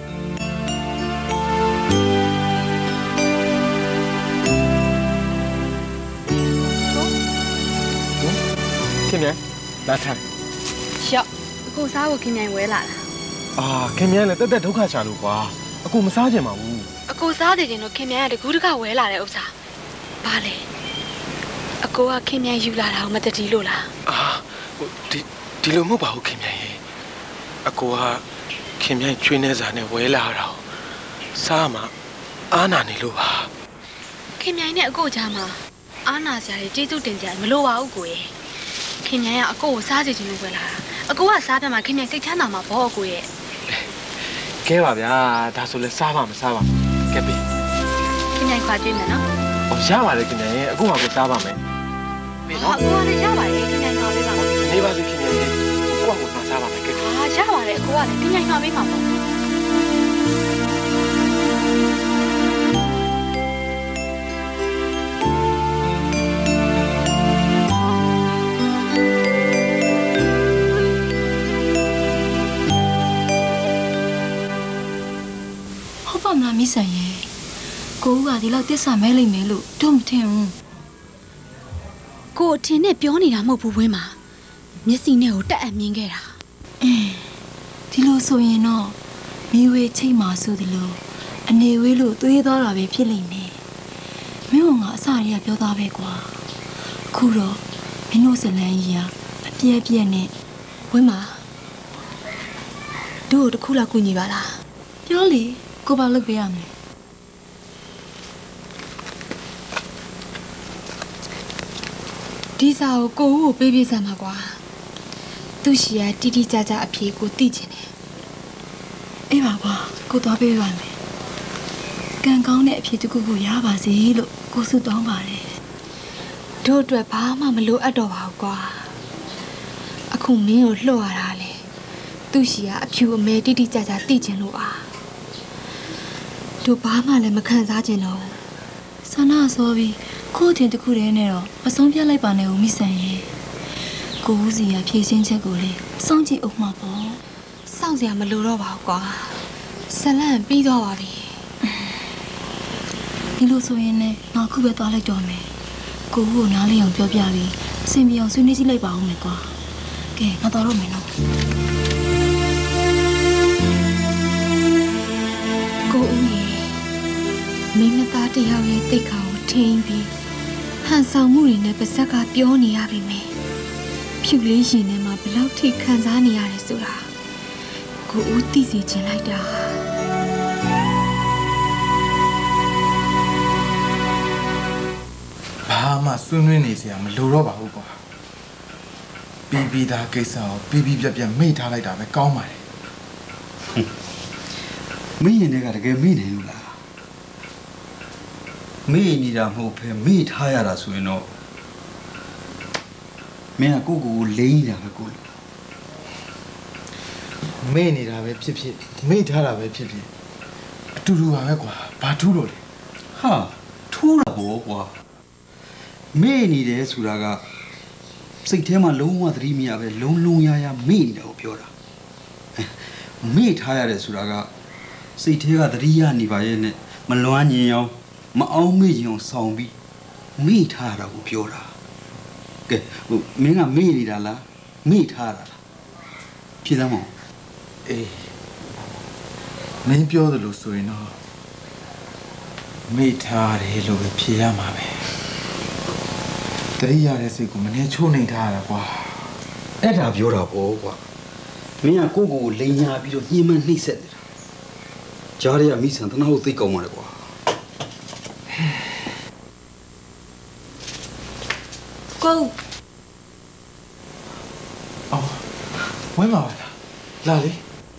ခင်ဗျာလာထိုင်ရှော့အခုစားဖို့ခင်ဗျာဝဲလာတာခင်ဗျာလည်းတက်တက်ဒုက္ခချလို့ကွာအခုမစားကြပါဘူးအကိုစားတယ်တင်တော့ခင်ဗျားကတကူးတကဝဲလာတဲ့ဥစ္စာဘာလဲအကိုကခင်ဗျားယူလာတာကိုမတတိလို့လားဒီလိုမဟုတ်ပါဘူးခင်ဗျားရေအကိုကခင်ဗျားချွေးနေစာနဲ့ဝဲလာတာစားမှအာနာနေလို့ပါခင်ဗျားနဲ့အကိုကြားမှာအာနာစရာကြီးကျေးဇူးတင်ကြမလို့ပါဘူးကိုရေခင်ဗျားကအကိုကိုစားစီချင်လို့ဝဲလာတာအကိုကစားပြမှာခင်ဗျားစိတ်ချမ်းသာမှာဘောအကိုရဲ့ကဲပါဗျာဒါဆိုလဲစားပါမစားပါကဲပြီခင်ဗျာခွာကြည့်မယ်နော်ရပါတယ်ခင်ဗျာရေအခုမှကိုစားပါမယ်နော်အကိုကလည်းရပါတယ်ခင်ဗျာခွာပေးပါမယ်နေပါစေခင်ဗျာရေကိုကကိုစားပါမယ်ကဲရပါတယ်အကိုကလည်းခင်ဗျာခွာပေးပါမယ်မလားမိဆန်ရဲ့ကိုဦးကဒီလောက်တစ္ဆာမဲလိမ့်မယ်လို့တော့မထင်ဘူးကိုအထင်နဲ့ပြောနေတာမဟုတ်ဘူးဝင်းမှာမျက်စိနဲ့ကိုတက်အပ်မြင်ခဲ့တာဒီလိုဆိုရင်တော့မိဝေးချိန်မှာဆိုသလိုအနေဝေးလို့သွေးသွားတာပဲဖြစ်လိမ့်မယ်မင်းကငါအစရပြောသားပဲကွာအခုတော့မင်းတို့ဇလန်းကြီးကအပြည့်အပြည့်နဲ့ဝင်းမှာတို့တခုလောက်ကူညီပါလားပြောလေကိုဘာလုပ်ပေးရမလဲဒီစာကိုကိုပေးပြစမ်းပါကွာသူရှိရတိတိကျကျအဖြေကိုသိချင်တယ်အေးပါကွာကိုသွားပေးပါမယ်ကံကောင်းတဲ့အဖြေတစ်ခုခုရပါစေလို့ကိုဆုတောင်းပါတယ်တို့အတွက်ဘာမှမလိုအပ်တော့ပါဘူးကွာအခုမင်းကိုလှုပ်ရတာလေသူရှိရအဖြူအမဲတိတိကျကျသိချင်လို့ပါတို့ဘာမှလည်းမခံစားချင်တော့ဆန္ဒဆိုပြီးကိုတင်တစ်ခုတည်းနဲ့တော့မဆုံးပြလိုက်ပါနဲ့ဦးမိဆန်ရဲ့ကိုဦးစီရဖြည့်ရှင်းချက်ကိုလေစောင့်ကြည့်အောင်မှာပေါ့စောင့်စရာမလိုတော့ပါဘူးကွာဇလန့်ပြီးသွားပါပြီဒီလိုဆိုရင်လည်းငါခုပဲသွားလိုက်တော့မယ်ကိုဦးကိုနားလည်အောင်ပြောပြပြီးအဆင်ပြေအောင်ဆွေးနွေးကြည့်လိုက်ပါဦးမယ်ကွာကဲငါသွားတော့မယ်နော်ကိုဦးကြီးမိမသားတယောက်ရဲ့တိတ်ခါကိုထင်းပြီးဟန်ဆောင်မှုတွေနဲ့ပါဇက်ကပြောနေရပြီမယ်ဖြူလေးရှင်ထဲမှာဘလောက်ထိခံစားနေရတယ်ဆိုတာကိုဦးသိစေချင်လိုက်တာဘာမှဆွေးနွေးနေစရာမလိုတော့ပါဘူးကွာပြီးသားကိစ္စကိုပြီးပြတ်မိတ်ထားလိုက်တာပဲကောင်းပါတယ်မိရင်တွေကတကယ်မိနေလို့လားမိနေတာမဟုတ်ဘဲမိထားရတာဆိုရင်တော့မင်းကကိုလိမ့်နေတာပဲကိုမေ့နေတာပဲဖြစ်ဖြစ်မိတ်ထားတာပဲဖြစ်ဖြစ်အတူတူပါပဲကွာဘာထူးလို့လဲဟာထူးတာပေါ့ကွာမေ့နေတယ်ဆိုတာကစိတ်ထဲမှာလုံးဝသတိမရပဲလုံးရမေ့နေတာကိုပြောတာမေ့ထားရတယ်ဆိုတာကစိတ်ထဲကသတိရနေပါရဲ့နဲ့မလွမ်းညင်အောင်မအောင်မေ့ချင်အောင်ဆောင်ပြီးမေ့ထားတာကိုပြောတာကဲမင်းကမေ့နေတာလားမေ့ထားတာလားဖြေသမ်းမအောင်အေးမင်းပြောသလိုဆိုရင်တော့မေ့ထားတယ်လို့ပဲဖြေရမှာပဲတတိယတဲ့စိတ်ကိုမနေချိုးနေထားရတာကွာအဲ့ဒါပြောတာပေါ့ကွာမင်းကကိုလိန်ညာပြီးတော့ညှိမှန်းနှိမ့်ဆက်နေတာကြားရမိဆန်တနာကိုသိကောင်းပါလေကွာကိုအော်ဝင်းပါလားလာလေ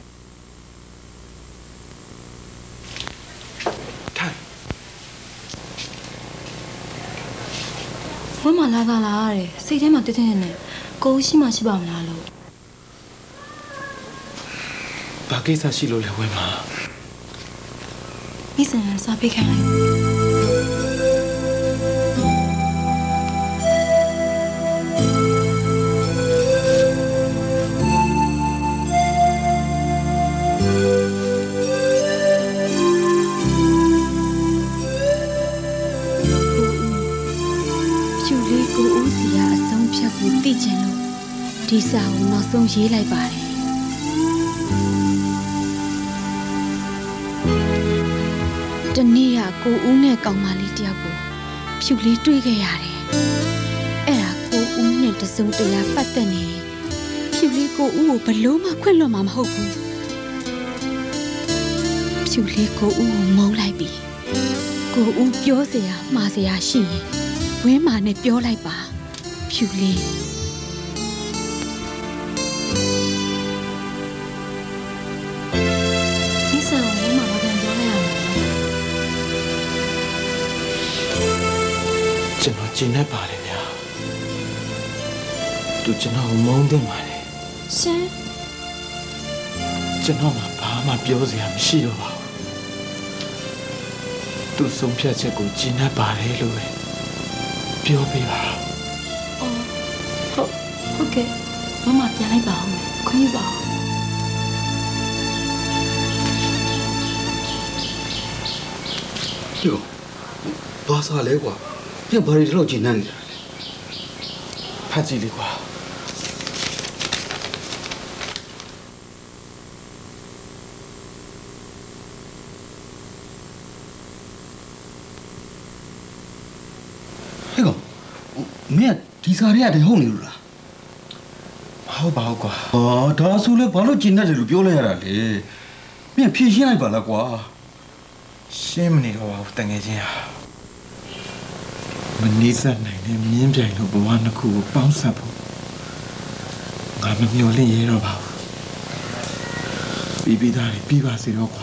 ဝမ်းမလာကလာရတယ်စိတ်ထဲမှာတင်းနေကိုရှိမှရှိပါမလားလို့ဘာကိစ္စရှိလို့လဲဝဲမှာမိစံစာပေးခိုင်းလိုက်သိချင်လို့ဒီစာကိုနောက်ဆုံးရေးလိုက်ပါတယ်တနေ့ကကိုဦးနဲ့ကောင်မလေးတယောက်ကိုဖြူလေးတွေ့ခဲ့ရတယ်အဲ့ဒါကိုဦးနဲ့တစုံတရာပတ်သက်နေဖြူလေးကိုဦးကိုဘလို့မှခွင့်လွှတ်မှာမဟုတ်ဘူးဖြူလေးကိုဦးကိုမုန်းလိုက်ပြီကိုဦးပြောเสียမှားเสียရှိရင်ဝင်းမာနဲ့ပြောလိုက်ပါဖြူလေးကျွန်တော်ကျင်နေပါတယ်ဗျာသူကျွန်တော်မုန်းတယ်ပါတယ်ရှင်ကျွန်တော်ဘာမှပြောစရာမရှိတော့ပါဘူးသူဆုံးဖြတ်ချက်ကိုကျင်နေပါတယ်လို့ပဲပြောပေးပါအော်ဟုတ်ကဲ့မမပြန်လိုက်ပါအောင်ခွင့်ပါယောဘာစားလဲကွာပြန်ဘာတွေတော့ကျင်နေနေတာဖတ်ကြည့်လေကွာဟဲ့ကောင်မင်းဒီစားရတဲ့ဟုတ်နေလို့လားဟုတ်ပါဘူးကွာဟောဒါဆိုလဲဘာလို့ကျင်နေတယ်လို့ပြောလိုက်ရတာလေမင်းဖြေရှင်းလိုက်ပါလားကွာရှင်းမနေတော့ပါဘူးတငယ်ချင်းဟာမနေစနိုင်တဲ့မြင်းပြိုင်လိုဘဝနှစ်ခုကိုပေါင်းစပ်ဖို့ငါမမျှော်လင့်ရတော့ပါဘူးပြီးသားတွေပြီးပါစေတော့ကွာ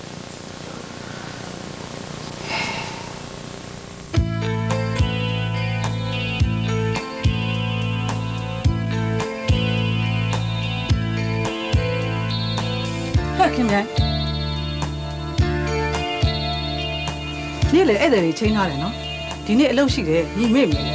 ခင်ဗျာနေ့လေအဲ့ဒါတွေချိန်ထားတယ်နော်ဒီနေ့အလုပ်ရှိတယ်ညီမေ့မယ်လေ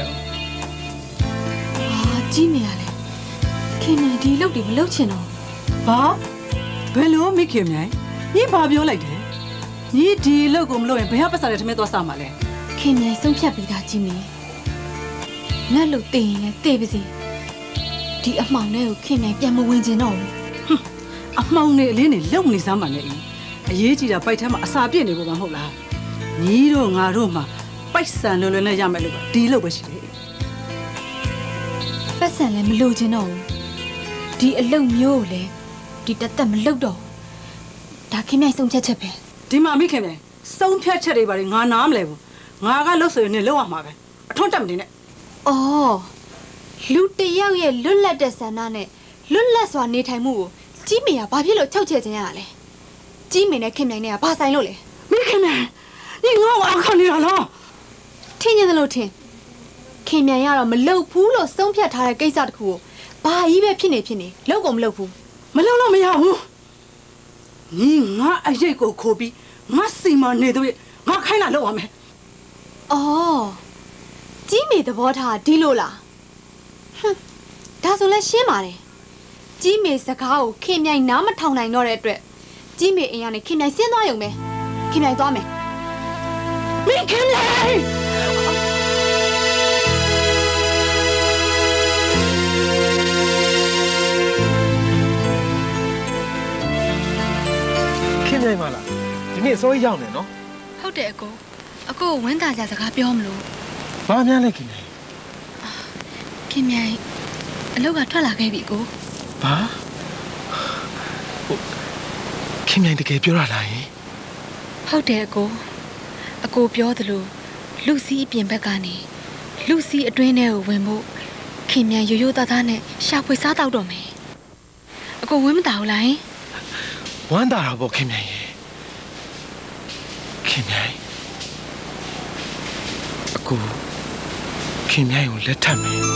ကြီးနေရလေခင်ဗျာဒီအလုပ်တွေမလုပ်ချင်တော့ဘာဘယ်လိုမိခင်မြိုင်ညီဘာပြောလိုက်တယ်ညီဒီအလုပ်ကိုမလုပ်ရင်ဘယ်ဟာပတ်စားတဲ့ထမင်းသွားစားမှာလဲခင်ဗျာဆုံးဖြတ်ပြီးသားကြီးမေငါ့လို့တည်ရင်လည်းတည်ပါစေဒီအမှောင်ထဲကိုခင်ဗျာပြန်မဝင်ချင်တော့ဘူးအမှောင်နေအလင်းနေလုံနေစမ်းပါနဲ့အရေးကြီးတာပိုက်ထဲမှာအစာပြည့်နေဖို့မဟုတ်လားညီတို့ငါတို့မှပိုက်ဆံလွယ်လွယ်နဲ့ရမယ်လို့ဒီလို့ပဲရှိတယ်ပတ်ဆံလည်းမလိုချင်တော့ဘူးဒီအလုပ်မျိုးကိုလည်းဒီတသက်မလုပ်တော့ဒါခင်ဗျဆုံးဖြတ်ချက်ပဲဒီမှာမိခင်ပဲဆုံးဖြတ်ချက်တွေပါလေငါနားမလဲဘူးငါကလုပ်ဆိုရင်လည်းလုပ်ရမှာပဲအထွန်းတက်မနေနဲ့အော်လူတယောက်ရဲ့လွတ်လပ်တဲ့ဆန္ဒနဲ့လွတ်လပ်စွာနေထိုင်မှုကိုကြီးမေကဘာဖြစ်လို့ချုပ်ချယ်ခြင်းရလဲကြီးမေနဲ့ခင်မြိုင်နဲ့ကဘာဆိုင်လို့လဲမိခင်မဲညီငါ့ကိုအခါနေရလားထင်းရင်လို့ထင်းခင်မြိုင်ကတော့မလုပ်ဘူးလို့ဆုံးဖြတ်ထားတဲ့ကိစ္စတခုကိုဘာကြီးပဲဖြစ်နေလုပ်ကုန်မလုပ်ဘူးမလုပ်လို့မရဘူးညီငါအရေးကိုခိုးပြီးငါစီမနေတော့ငါခိုင်းလာလုပ်ရမယ်အော်ကြီးမေသဘောထားဒီလိုလားဟွန်းဒါဆိုလဲရှင်းပါတယ်ကြီးမေစကားကိုခင်မြိုင်နားမထောင်နိုင်တော့တဲ့အတွက်ကြီးမေအိမ်ကနေခင်မြိုင်ဆင်းသွားရုံပဲခင်မြိုင်သွားမယ်မင်းခင်မြိုင်ခင်မြိုင်ပါလားဒီနေ့အစိုးရရောက်နေနော်ဟုတ်တယ်အကိုကိုဝင်းသားကြစကားပြောမလို့ဘာများလဲခင်မြိုင်အလုပ်ကထွက်လာခဲ့ပြီကိုဘာခင်မြိုင်တကယ်ပြောရလားယင်ဟုတ်တယ်အကိုပြောသလိုလူစီးအပြင်ဘက်ကနေလူစီးအတွင်းထဲကိုဝင်ဖို့ခင်မြိုင်ရိုးရိုးသားသားနဲ့ရှာဖွေစားတော့တော့မယ်အကိုဝင်းမတာဘူးလားယင်ဝမ်းတာတော့ပေါ့ခင်မြိုင်ရေခင်မြိုင်အကိုခင်မြိုင်ကိုလက်ထပ်မယ်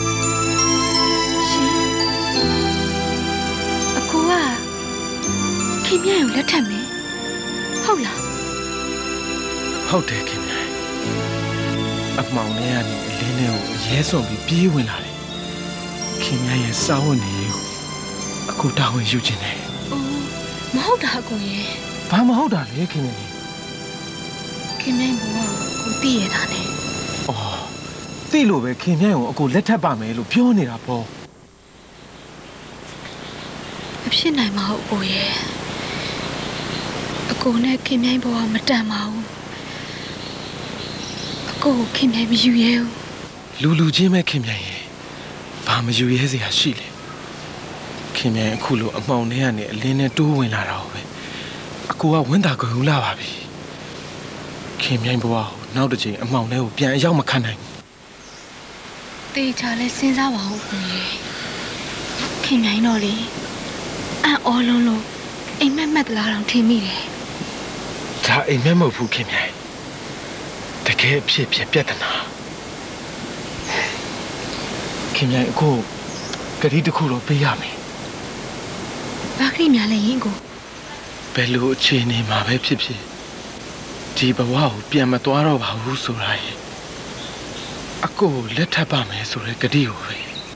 ခင်မြိုင်ကိုလက်ထပ်မယ်ဟုတ်လားဟုတ်တယ်ခင်မြိုင်အမှောင်ထဲကနေအလင်းထဲကိုအရဲစွန်ပြီးပြေးဝင်လာတယ်ခင်မြိုင်ရဲ့စာဝတ်နေကိုအခုတာဝန်ယူခြင်းတယ်အိုးမဟုတ်တာအကိုရဲ့ဘာမဟုတ်တာလဲခင်မြိုင်ဘုရားကိုသိရတာနဲ့အော်သိလို့ပဲခင်မြိုင်ကိုအခုလက်ထပ်ပါမယ်လို့ပြောနေတာပေါ့မဖြစ်နိုင်မှာဟုတ်ကိုရဲ့အကိုနဲ့ခင်မြိုင်ဘဝမတန်ပါဘူးအကိုကိုခင်မြိုင်မယူရဲဘူးလူချင်းပဲခင်မြိုင်ရဲ့ဘာမယူရဲစရာရှိလဲခင်မြိုင်အခုလိုအမှောင်ထဲကနေအလင်းနဲ့တိုးဝင်လာတာပဲအကိုကဝင်းတာကြုံလာပါပြီခင်မြိုင်ဘဝကိုနောက်တစ်ချိန်အမှောင်ထဲကိုပြန်အရောက်မခံနိုင်တေချာလဲစဉ်းစားပါဦးကိုရဲ့ခင်မြိုင်တော့လေအံ့ဩလုံးလို့အိမ်မက်မက်တလားတော့ထင်မိတယ်ဒါအိမ်မက်မဟုတ်ဘူးခင်မြိုင်တကယ်ဖြစ်ပြဿနာခင်မြိုင်အခုဂရီတစ်ခုတော့ပေးရမယ်ဘာခရီးများလဲရင်ကိုဘယ်လိုအခြေအနေမှာပဲဖြစ်ဒီဘဝကိုပြန်မသွားတော့ပါဘူးဆိုတာရဲ့အကိုလက်ထပ်ပါမယ်ဆိုတဲ့ဂရီကိုပဲ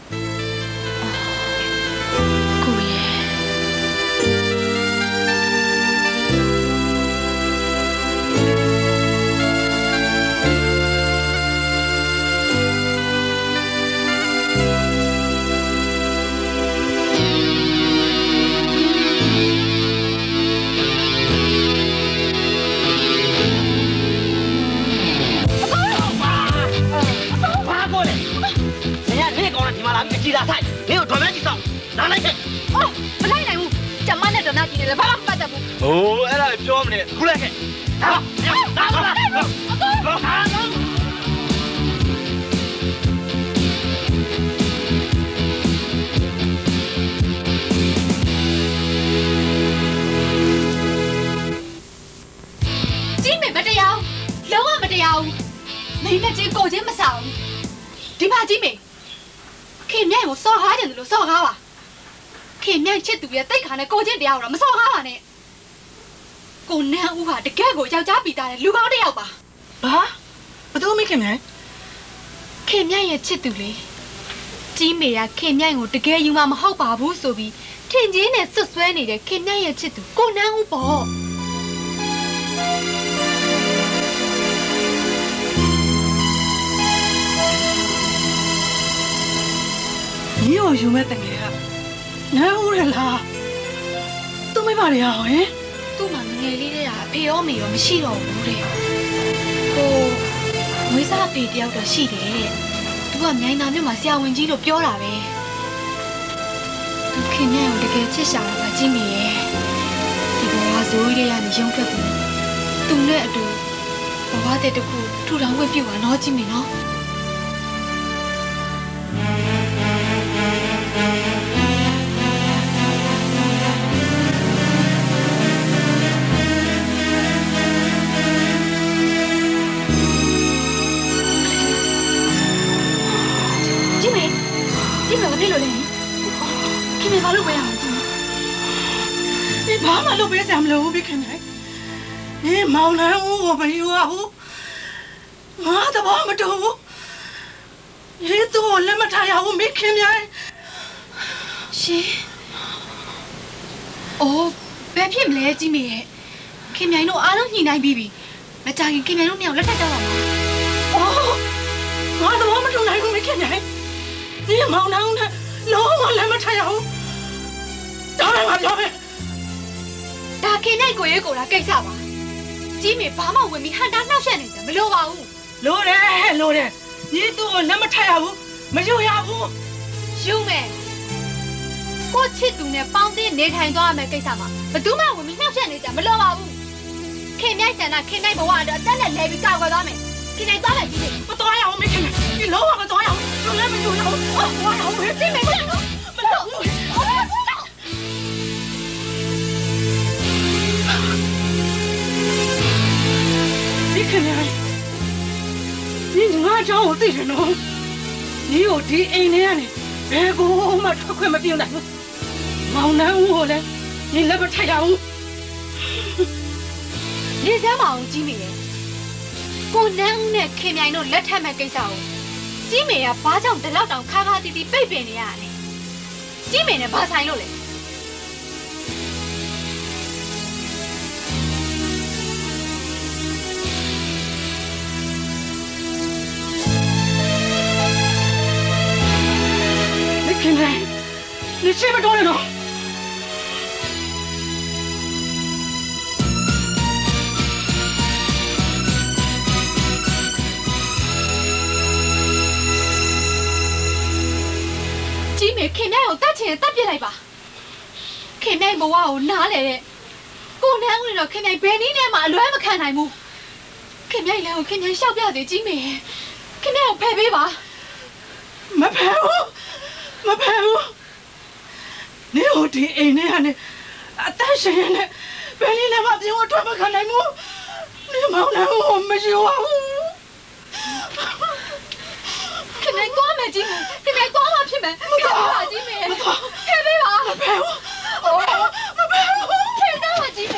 ကြည်လာဆိုင်နင်တို့ဒေါ်မကြီးဆောင်လာလိုက်ခဲ့အော်မလိုက်နိုင်ဘူးကျမနဲ့ဒေါ်မကြီးလည်းဘာမှမပတ်သက်ဘူးဟိုးအဲ့ဒါပြောမနေခုလိုက်ခဲ့ဒါပါ你那只狗这么少，ဒီမှာကြည့်မေခင်မြိုင်ကိုစော်ကားတယ်လို့စော်ကားပါခင်မြိုင်ချစ်သူရဲ့တိတ်ခါနဲ့ကိုချင်းတရားကိုတော့မစော်ကားပါနဲ့ကိုနန်းဦးဟာတကယ်ကိုယောက်ျားပီတာတဲ့လူကောင်းတစ်ယောက်ပါဘာဘသူမိခင်မြိုင်ရဲ့ချစ်သူလေကြီးမေကခင်မြိုင်ကိုတကယ်ယူမှာမဟုတ်ပါဘူးဆိုပြီးထင်ကြီးနဲ့ဆွဆွဲနေတဲ့ခင်မြိုင်ရဲ့ချစ်သူကိုနန်းဦးပေါ့你有没得个呀？哪有人啦？都没把你好哎。 都嘛ငယ်လေးတွေကဖေရောမေရောမရှိတော့ဘူးတဲ့ဟိုမွေးစားဖေတယောက်တော့ရှိတယ်တဲ့သူကမြိုင်နာမြို့မှာဆရာဝန်ကြီးလို့ပြောတာပဲသူခင်ဗျားကိုတကယ်ချစ်ရှာတာပါကြည့်မိရဲ့ဒီဘဝဇိုးကြီးတွေကနေရုံထွက်ပြီးသူနဲ့အတူဘဝတဲ့တခုထူထောင်ဝတ်ပြုတ်ပါတော့ကြည့်မိနော်ဘာမှလုပ်ပေးစရာမလိုဘူးခင်ဗျာ။ဒီမောင်နှံဦးကိုမယူရဘူး။ငါသဘောမတူဘူး။ဒီသူ့ကိုလက်မထားရဘူးမိခင်ဗျာ။ရှင်။အော်ဘယ်ဖြစ်မလဲကြီးမေရဲ့။ခင်ဗျာတို့အားလုံးညှိနှိုင်းပြီးပြီ။မကြခင်ခင်ဗျာတို့နှစ်ယောက်လက်ထပ်ကြတော့မှာ။အော်ငါသဘောမတူနိုင်ဘူးမိခင်ဗျာ။ဒီမောင်နှံဦးနဲ့လုံးဝလက်မထားရဘူး။တော်တယ်ငါပြောမယ်။ဒါခင်နဲ့ကိုရဲကိုလာကိစ္စပါကြီးမေဘာမှဝင်ပြီးဟန်တာနှောက်ရှက်နေတယ်မလိုပါဘူးလိုတယ်ညီသူ့ကိုလက်မထက်ရဘူးမယူရဘူးယူမယ်ကိုချစ်သူနဲ့ပေါင်းတင်နေထိုင်သွားရမယ်ကိစ္စမှာဘယ်သူမှဝင်ပြီးနှောက်ရှက်နေကြမလိုပါဘူးခင်မြိုက်ဆန္ဒခင်မြိုက်ဘဝတော့တက်လက်လဲပြီးကောက်ွယ်သွားမယ်ခင်မြိုက်သွားမယ်ကြီးမသွားရအောင်မခင်ဒီလုံးဝမသွားရအောင်သူလည်းမယူရအောင်သွားရအောင်ကြီးမေမလို့မလို့ခင်ဗျာ你ငါကြောင့်ကိုသိတယ်နော်你ကိုဒီအိမ်ထဲကနေဘယ်ကိုမှထွက်ခွင့်မပြုနိုင်ဘူးမောင်နှံဦးကိုလည်း你လက်မထိုက်ရဘူးနေစမ်းမအောင်ကြီးမေရဲ့ကိုနန်းဦးနဲ့ခင်မြိုင်တို့လက်ထပ်မဲ့ကိစ္စကိုကြီးမေကဘာကြောင့်ဒီလောက်တောင်ခါခါတီးတီးပိတ်ပင်နေရလဲကြီးမေနဲ့ဘာဆိုင်လို့လဲခင်ဗျာ你这么多人了ကြီးမေခင်ဗျာကိုတတ်ချင်တတ်ပြစ်လိုက်ပါခင်ဗျာဘဝကိုနားလေတဲ့ကိုနန်းဦးတော့ခင်ဗျာဘယ်နည်းနဲ့မှအလွဲမခံနိုင်ဘူးခင်ဗျာလည်းကိုခင်ဗျာရှောက်ပြသေးကြီးမေခင်ဗျာကိုဖယ်ပေးပါမဖယ်ဘူးမဖယ်ဘူးနေဟိုဒီအိမ်ထဲကနေအသက်ရှင်နေဘယ်နည်းနဲ့မှပြောင်းထွက်မခံနိုင်ဘူးနေမောင်နှံကိုမရှိပါဘူးခင်ဗျာသွားမယ်ကြီးမေခင်ဗျာသွားမှဖြစ်မယ်ခင်ဗျာကြီးမေဖယ်ပေးပါမဖယ်ဘူးမဖယ်ဘူးဖယ်တော့မှကြီးမေ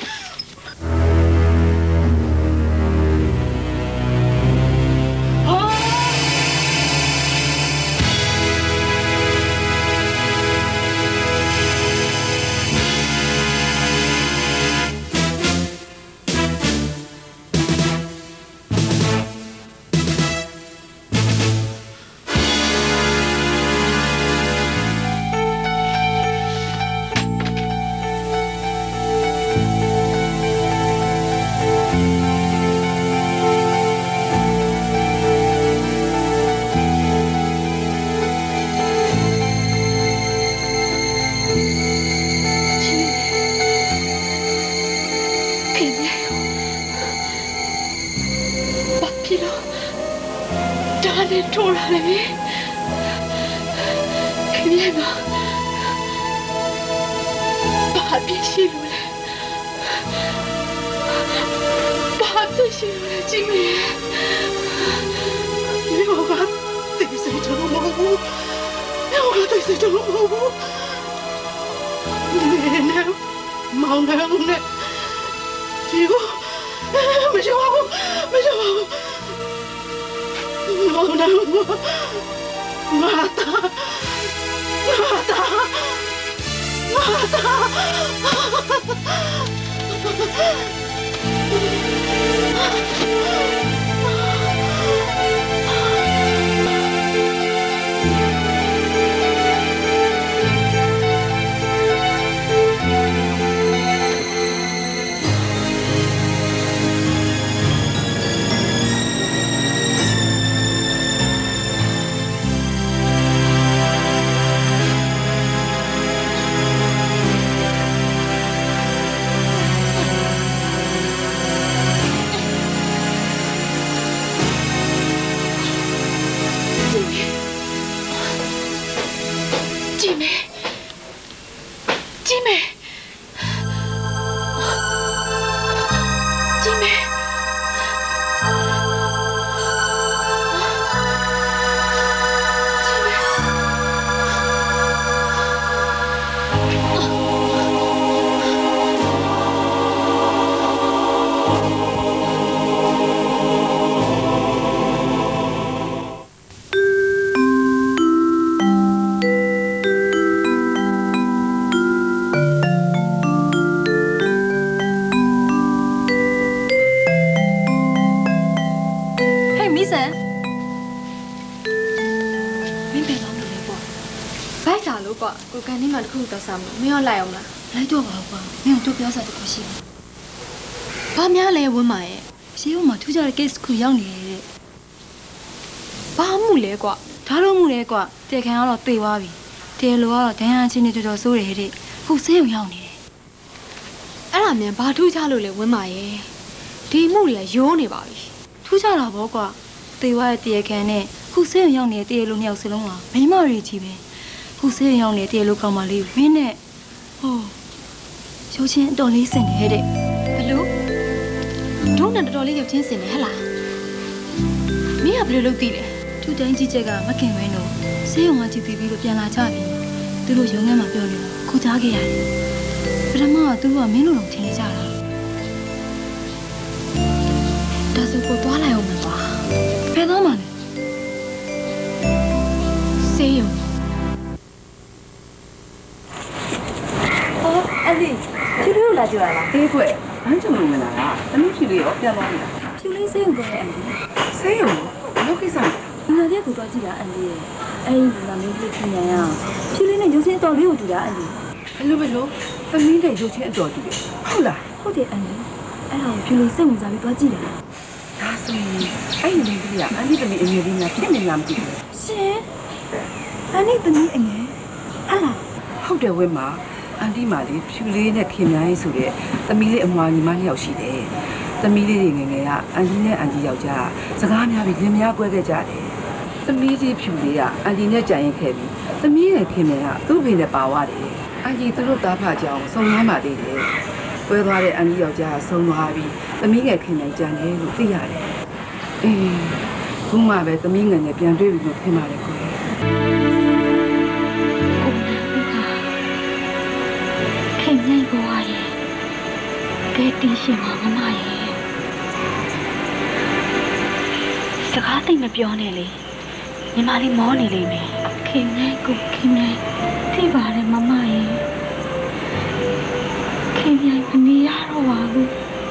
ထိုးလာလေခင်ဗျာဘာပြည့်ရှိလို့လဲဘာပြည့်ရှိလို့လဲကြည့်မေချင်လို့မဟုတ်ဘူးမြောင်ကတိတ်စိတ်ချလို့မဟုတ်ဘူးနေမောင်နဲ့ဦးနဲ့ဒီကိုမရှိပါဘူးမောင်နဲ့ဦးငါတာကိုကန်နေမှာတခုတော့စားမလို့မင်းရောလိုက်အောင်လားလိုက်တော့ပါကွာမင်းတို့ပြောစားတခုရှိတယ်။ဘာများလဲဝင်းမာရဲ့ရှေးဦးမှာထူးခြားတဲ့ case ခုရောက်နေတယ်တဲ့။ဘာမှုလဲကွာဒါတော့မှုလဲကွာတေခံကတော့တေသွားပြီ။တေလိုကတော့ဒဏ်ရာချင်းနေတော်ဆိုးတယ်တဲ့။ခုဆေးရုံရောက်နေတယ်။အဲ့ဒါမြန်ဘာထူးခြားလို့လဲဝင်းမာရဲ့ဒီမှုတွေကရိုးနေပါပြီ။ထူးခြားတာပေါ့ကွာတေသွားတဲ့တေခံနဲ့ခုဆေးရုံရောက်နေတဲ့တေလိုနှစ်ယောက်စလုံးကမိမတွေကြီးပဲ။ခုဆေးရုံရောက်နေတဲ့လူကောင်မလေးဝင်းနဲ့ဟိုရုပ်ချင်းအတော်လေးစင်နေတဲ့ဘလို့ဒုံးနဲ့တော်တော်လေးရုပ်ချင်းစင်နေဟလားမင်းကဘယ်လိုလုပ်သိလဲထူတိုင်းကြီးချက်ကမခင်ဝင်းတို့ဆေးရုံမှာကြည့်ပြီးလို့ပြန်လာကြပြီသူတို့ရုံထဲမှာပြောနေတော့ခုကြားခဲ့ရတယ်ပထမကသူကမင်းလိုတော့ထင်နေကြတာဒါဆိုကိုသွားလိုက်အောင်မကွာဘယ်တော့မှလဲဆေးရုံအဲ့ဒီဖြူလေးလာကြရလားအေးကွယ်ဘန်းချုံလို့မလားတမီးဖြူလေးရောပြန်သွားပြီလားဖြူလေးဆေးရုံသွားရဲ့အန်ဒီဆေးရုံလောကိစ္စဒီနာတဲ့ကိုတော့ကြည့်တာအန်ဒီရဲ့အဲ့ဒီနာမည်လေးခင်ညာရဖြူလေးနဲ့ရုပ်ချင်းတော်လေးကိုတူတာအန်ဒီဘယ်လိုသမီးတဲ့ရုပ်ချင်းအတော်တူတယ်ဟုတ်လားဟုတ်တယ်အန်ဒီအဲ့ဒါကိုဖြူလေးစိတ်ဝင်စားပြီးသွားကြည့်တယ်ဒါဆိုရင်အဲ့ဒီလေးကအန်ဒီသမီးအငယ်လေးများဖြစ်နေလားမသိဘူးရှင်အန်ဒီသမီးအငယ်ဟာလားဟုတ်တယ်ဝင်းမအန်တီမာလေးဖြူလေးနဲ့ခင်များရေးဆိုတဲ့သမီးလေးအမွာညီမနှစ်ယောက်ရှိတယ်။သမီးလေးတွေငယ်ငယ်ကအန်တီနဲ့အန်တီယောက်ျားစကားများပြီးလင်မယားကွဲခဲ့ကြတယ်။သမီးကြီးဖြူလေးကအန်တီနဲ့ကြံရင်ခဲ့ပြီးသမီးရဲ့ခင်များကသူ့ဖေနဲ့ပါသွားတယ်။အန်တီသူတို့သားဖကြောင်ဆုံရမ်းပါသေးတယ်။ကွဲသွားတဲ့အန်တီယောက်ျားဆုံသွားပြီးသမီးငယ်ခင်နဲ့ကြံတယ်လို့သိရတယ်။အေးခုမှပဲသမီးငယ်နဲ့ပြန်တွေ့ပြီလို့ထင်ပါတယ်ကွယ်။ခင်ဗျာဘွားရဲ့ကဲတီးရှင်မမရဲ့စကားသိမပြောနဲ့လေညီမလေးမောနေလိမ့်မယ်ခင်ဗျာကိုခင်ဗျာသိပါတယ်မမရဲ့ခင်ဗျာမနေရတော့ပါဘူး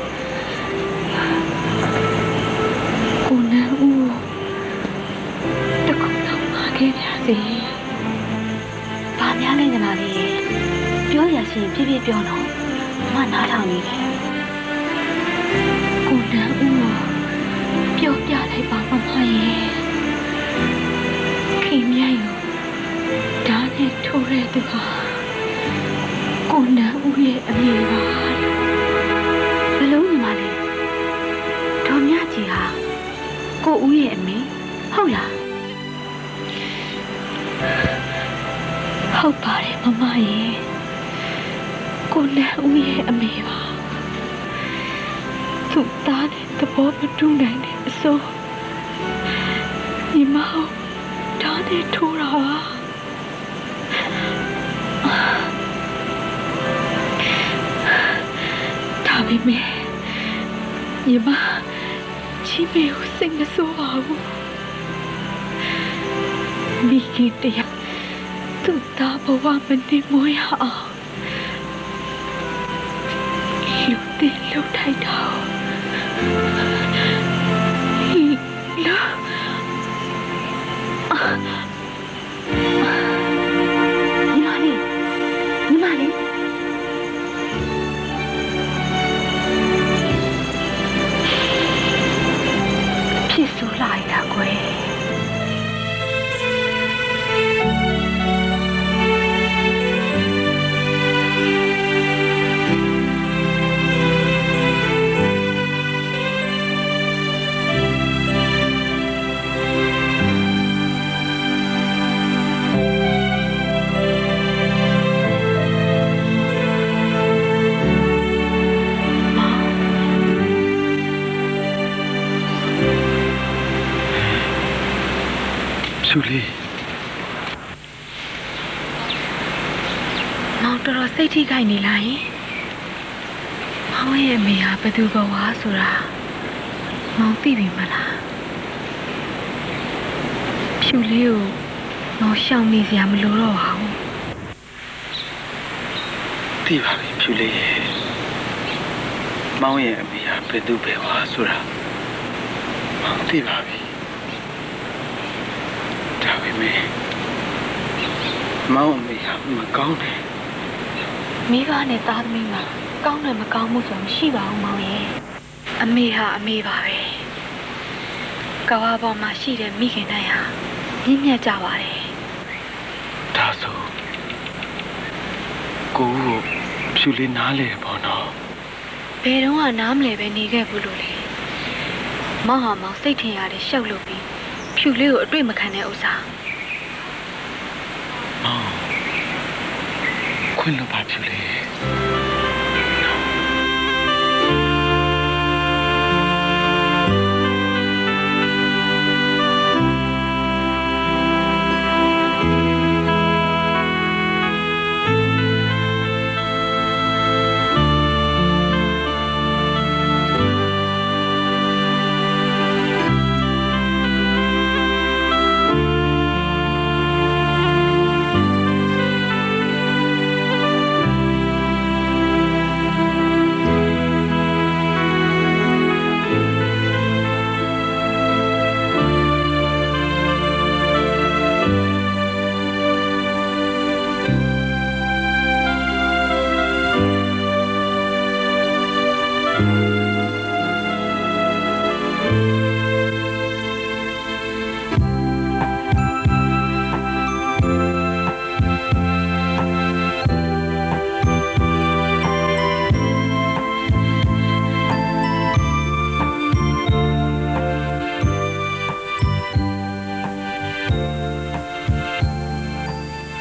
ကိုနန်းဦးတခုတော့မခဲ့ပါစေဘာများလဲညီမလေးရဲ့ပြောရရှင်ပြပြပြောတော့မနားထောင်နေတယ်ကိုနန်းဦးပြောပြလိုက်ပါမမရဲ့ခင်ဗျာရောဒါနဲ့ထိုးရတဲ့ဟာကိုနန်းဦးရဲ့အမေပါဘလုံးညီမလေးဒေါ်မြကြီးဟာကိုဦးရဲ့အမေဟုတ်လားဟုတ်ပါတယ်မမရဲ့ကိုနန်းဦးရဲ့အမေပါသူသားတဲ့သဘောမတူနိုင်တဲ့အစိုးညီမဒါနဲ့ထိုးတာပါဒါပေမဲ့ညီမချီမေကိုစိတ်မဆိုးပါဘူးမိခင်တရားသူ့သားဘဝမနေမွေးအောင်လူတင်လှုပ်ထိုက်တာဖြူလေးမောင်တော်တော်စိတ်ထိခိုက်နေလားယင်မောင်ရဲ့အမေဟာဘယ်သူဘဝဆိုတာမောင်သိပြီမလားဖြူလေးကိုမောင်ရှောင်နေစရာမလိုတော့ပါဘူးသိပါပြီဖြူလေးမောင်ရဲ့အမေဟာဘယ်သူဘဝဆိုတာမောင်သိပါပြီဒါပေမဲ့မောင်အမေဟာမကောင်းတယ်မိဘနဲ့သားသမီးမှာကောင်းတယ်မကောင်းမှုဆိုမရှိပါဘူးမောင်ရဲ့အမေဟာအမေပါပဲကဘာပေါ်မှာရှိတဲ့မိခင်တိုင်းဟာမြင့်မြတ်ကြပါတယ်ဒါဆိုကိုဖြူလေးနားလေပေါ့နော်ဘယ်တော့မှနားမလဲပဲနေခဲ့ဘူးလို့လေမောင်ဟာမောင်စိတ်ထင်ရတယ်ရှောက်လို့ပြီးဖြူလေးကိုအတွေ့မခံတဲ့ဥစ္စာမောင်ခွင့်လို့ပါဖြူလေး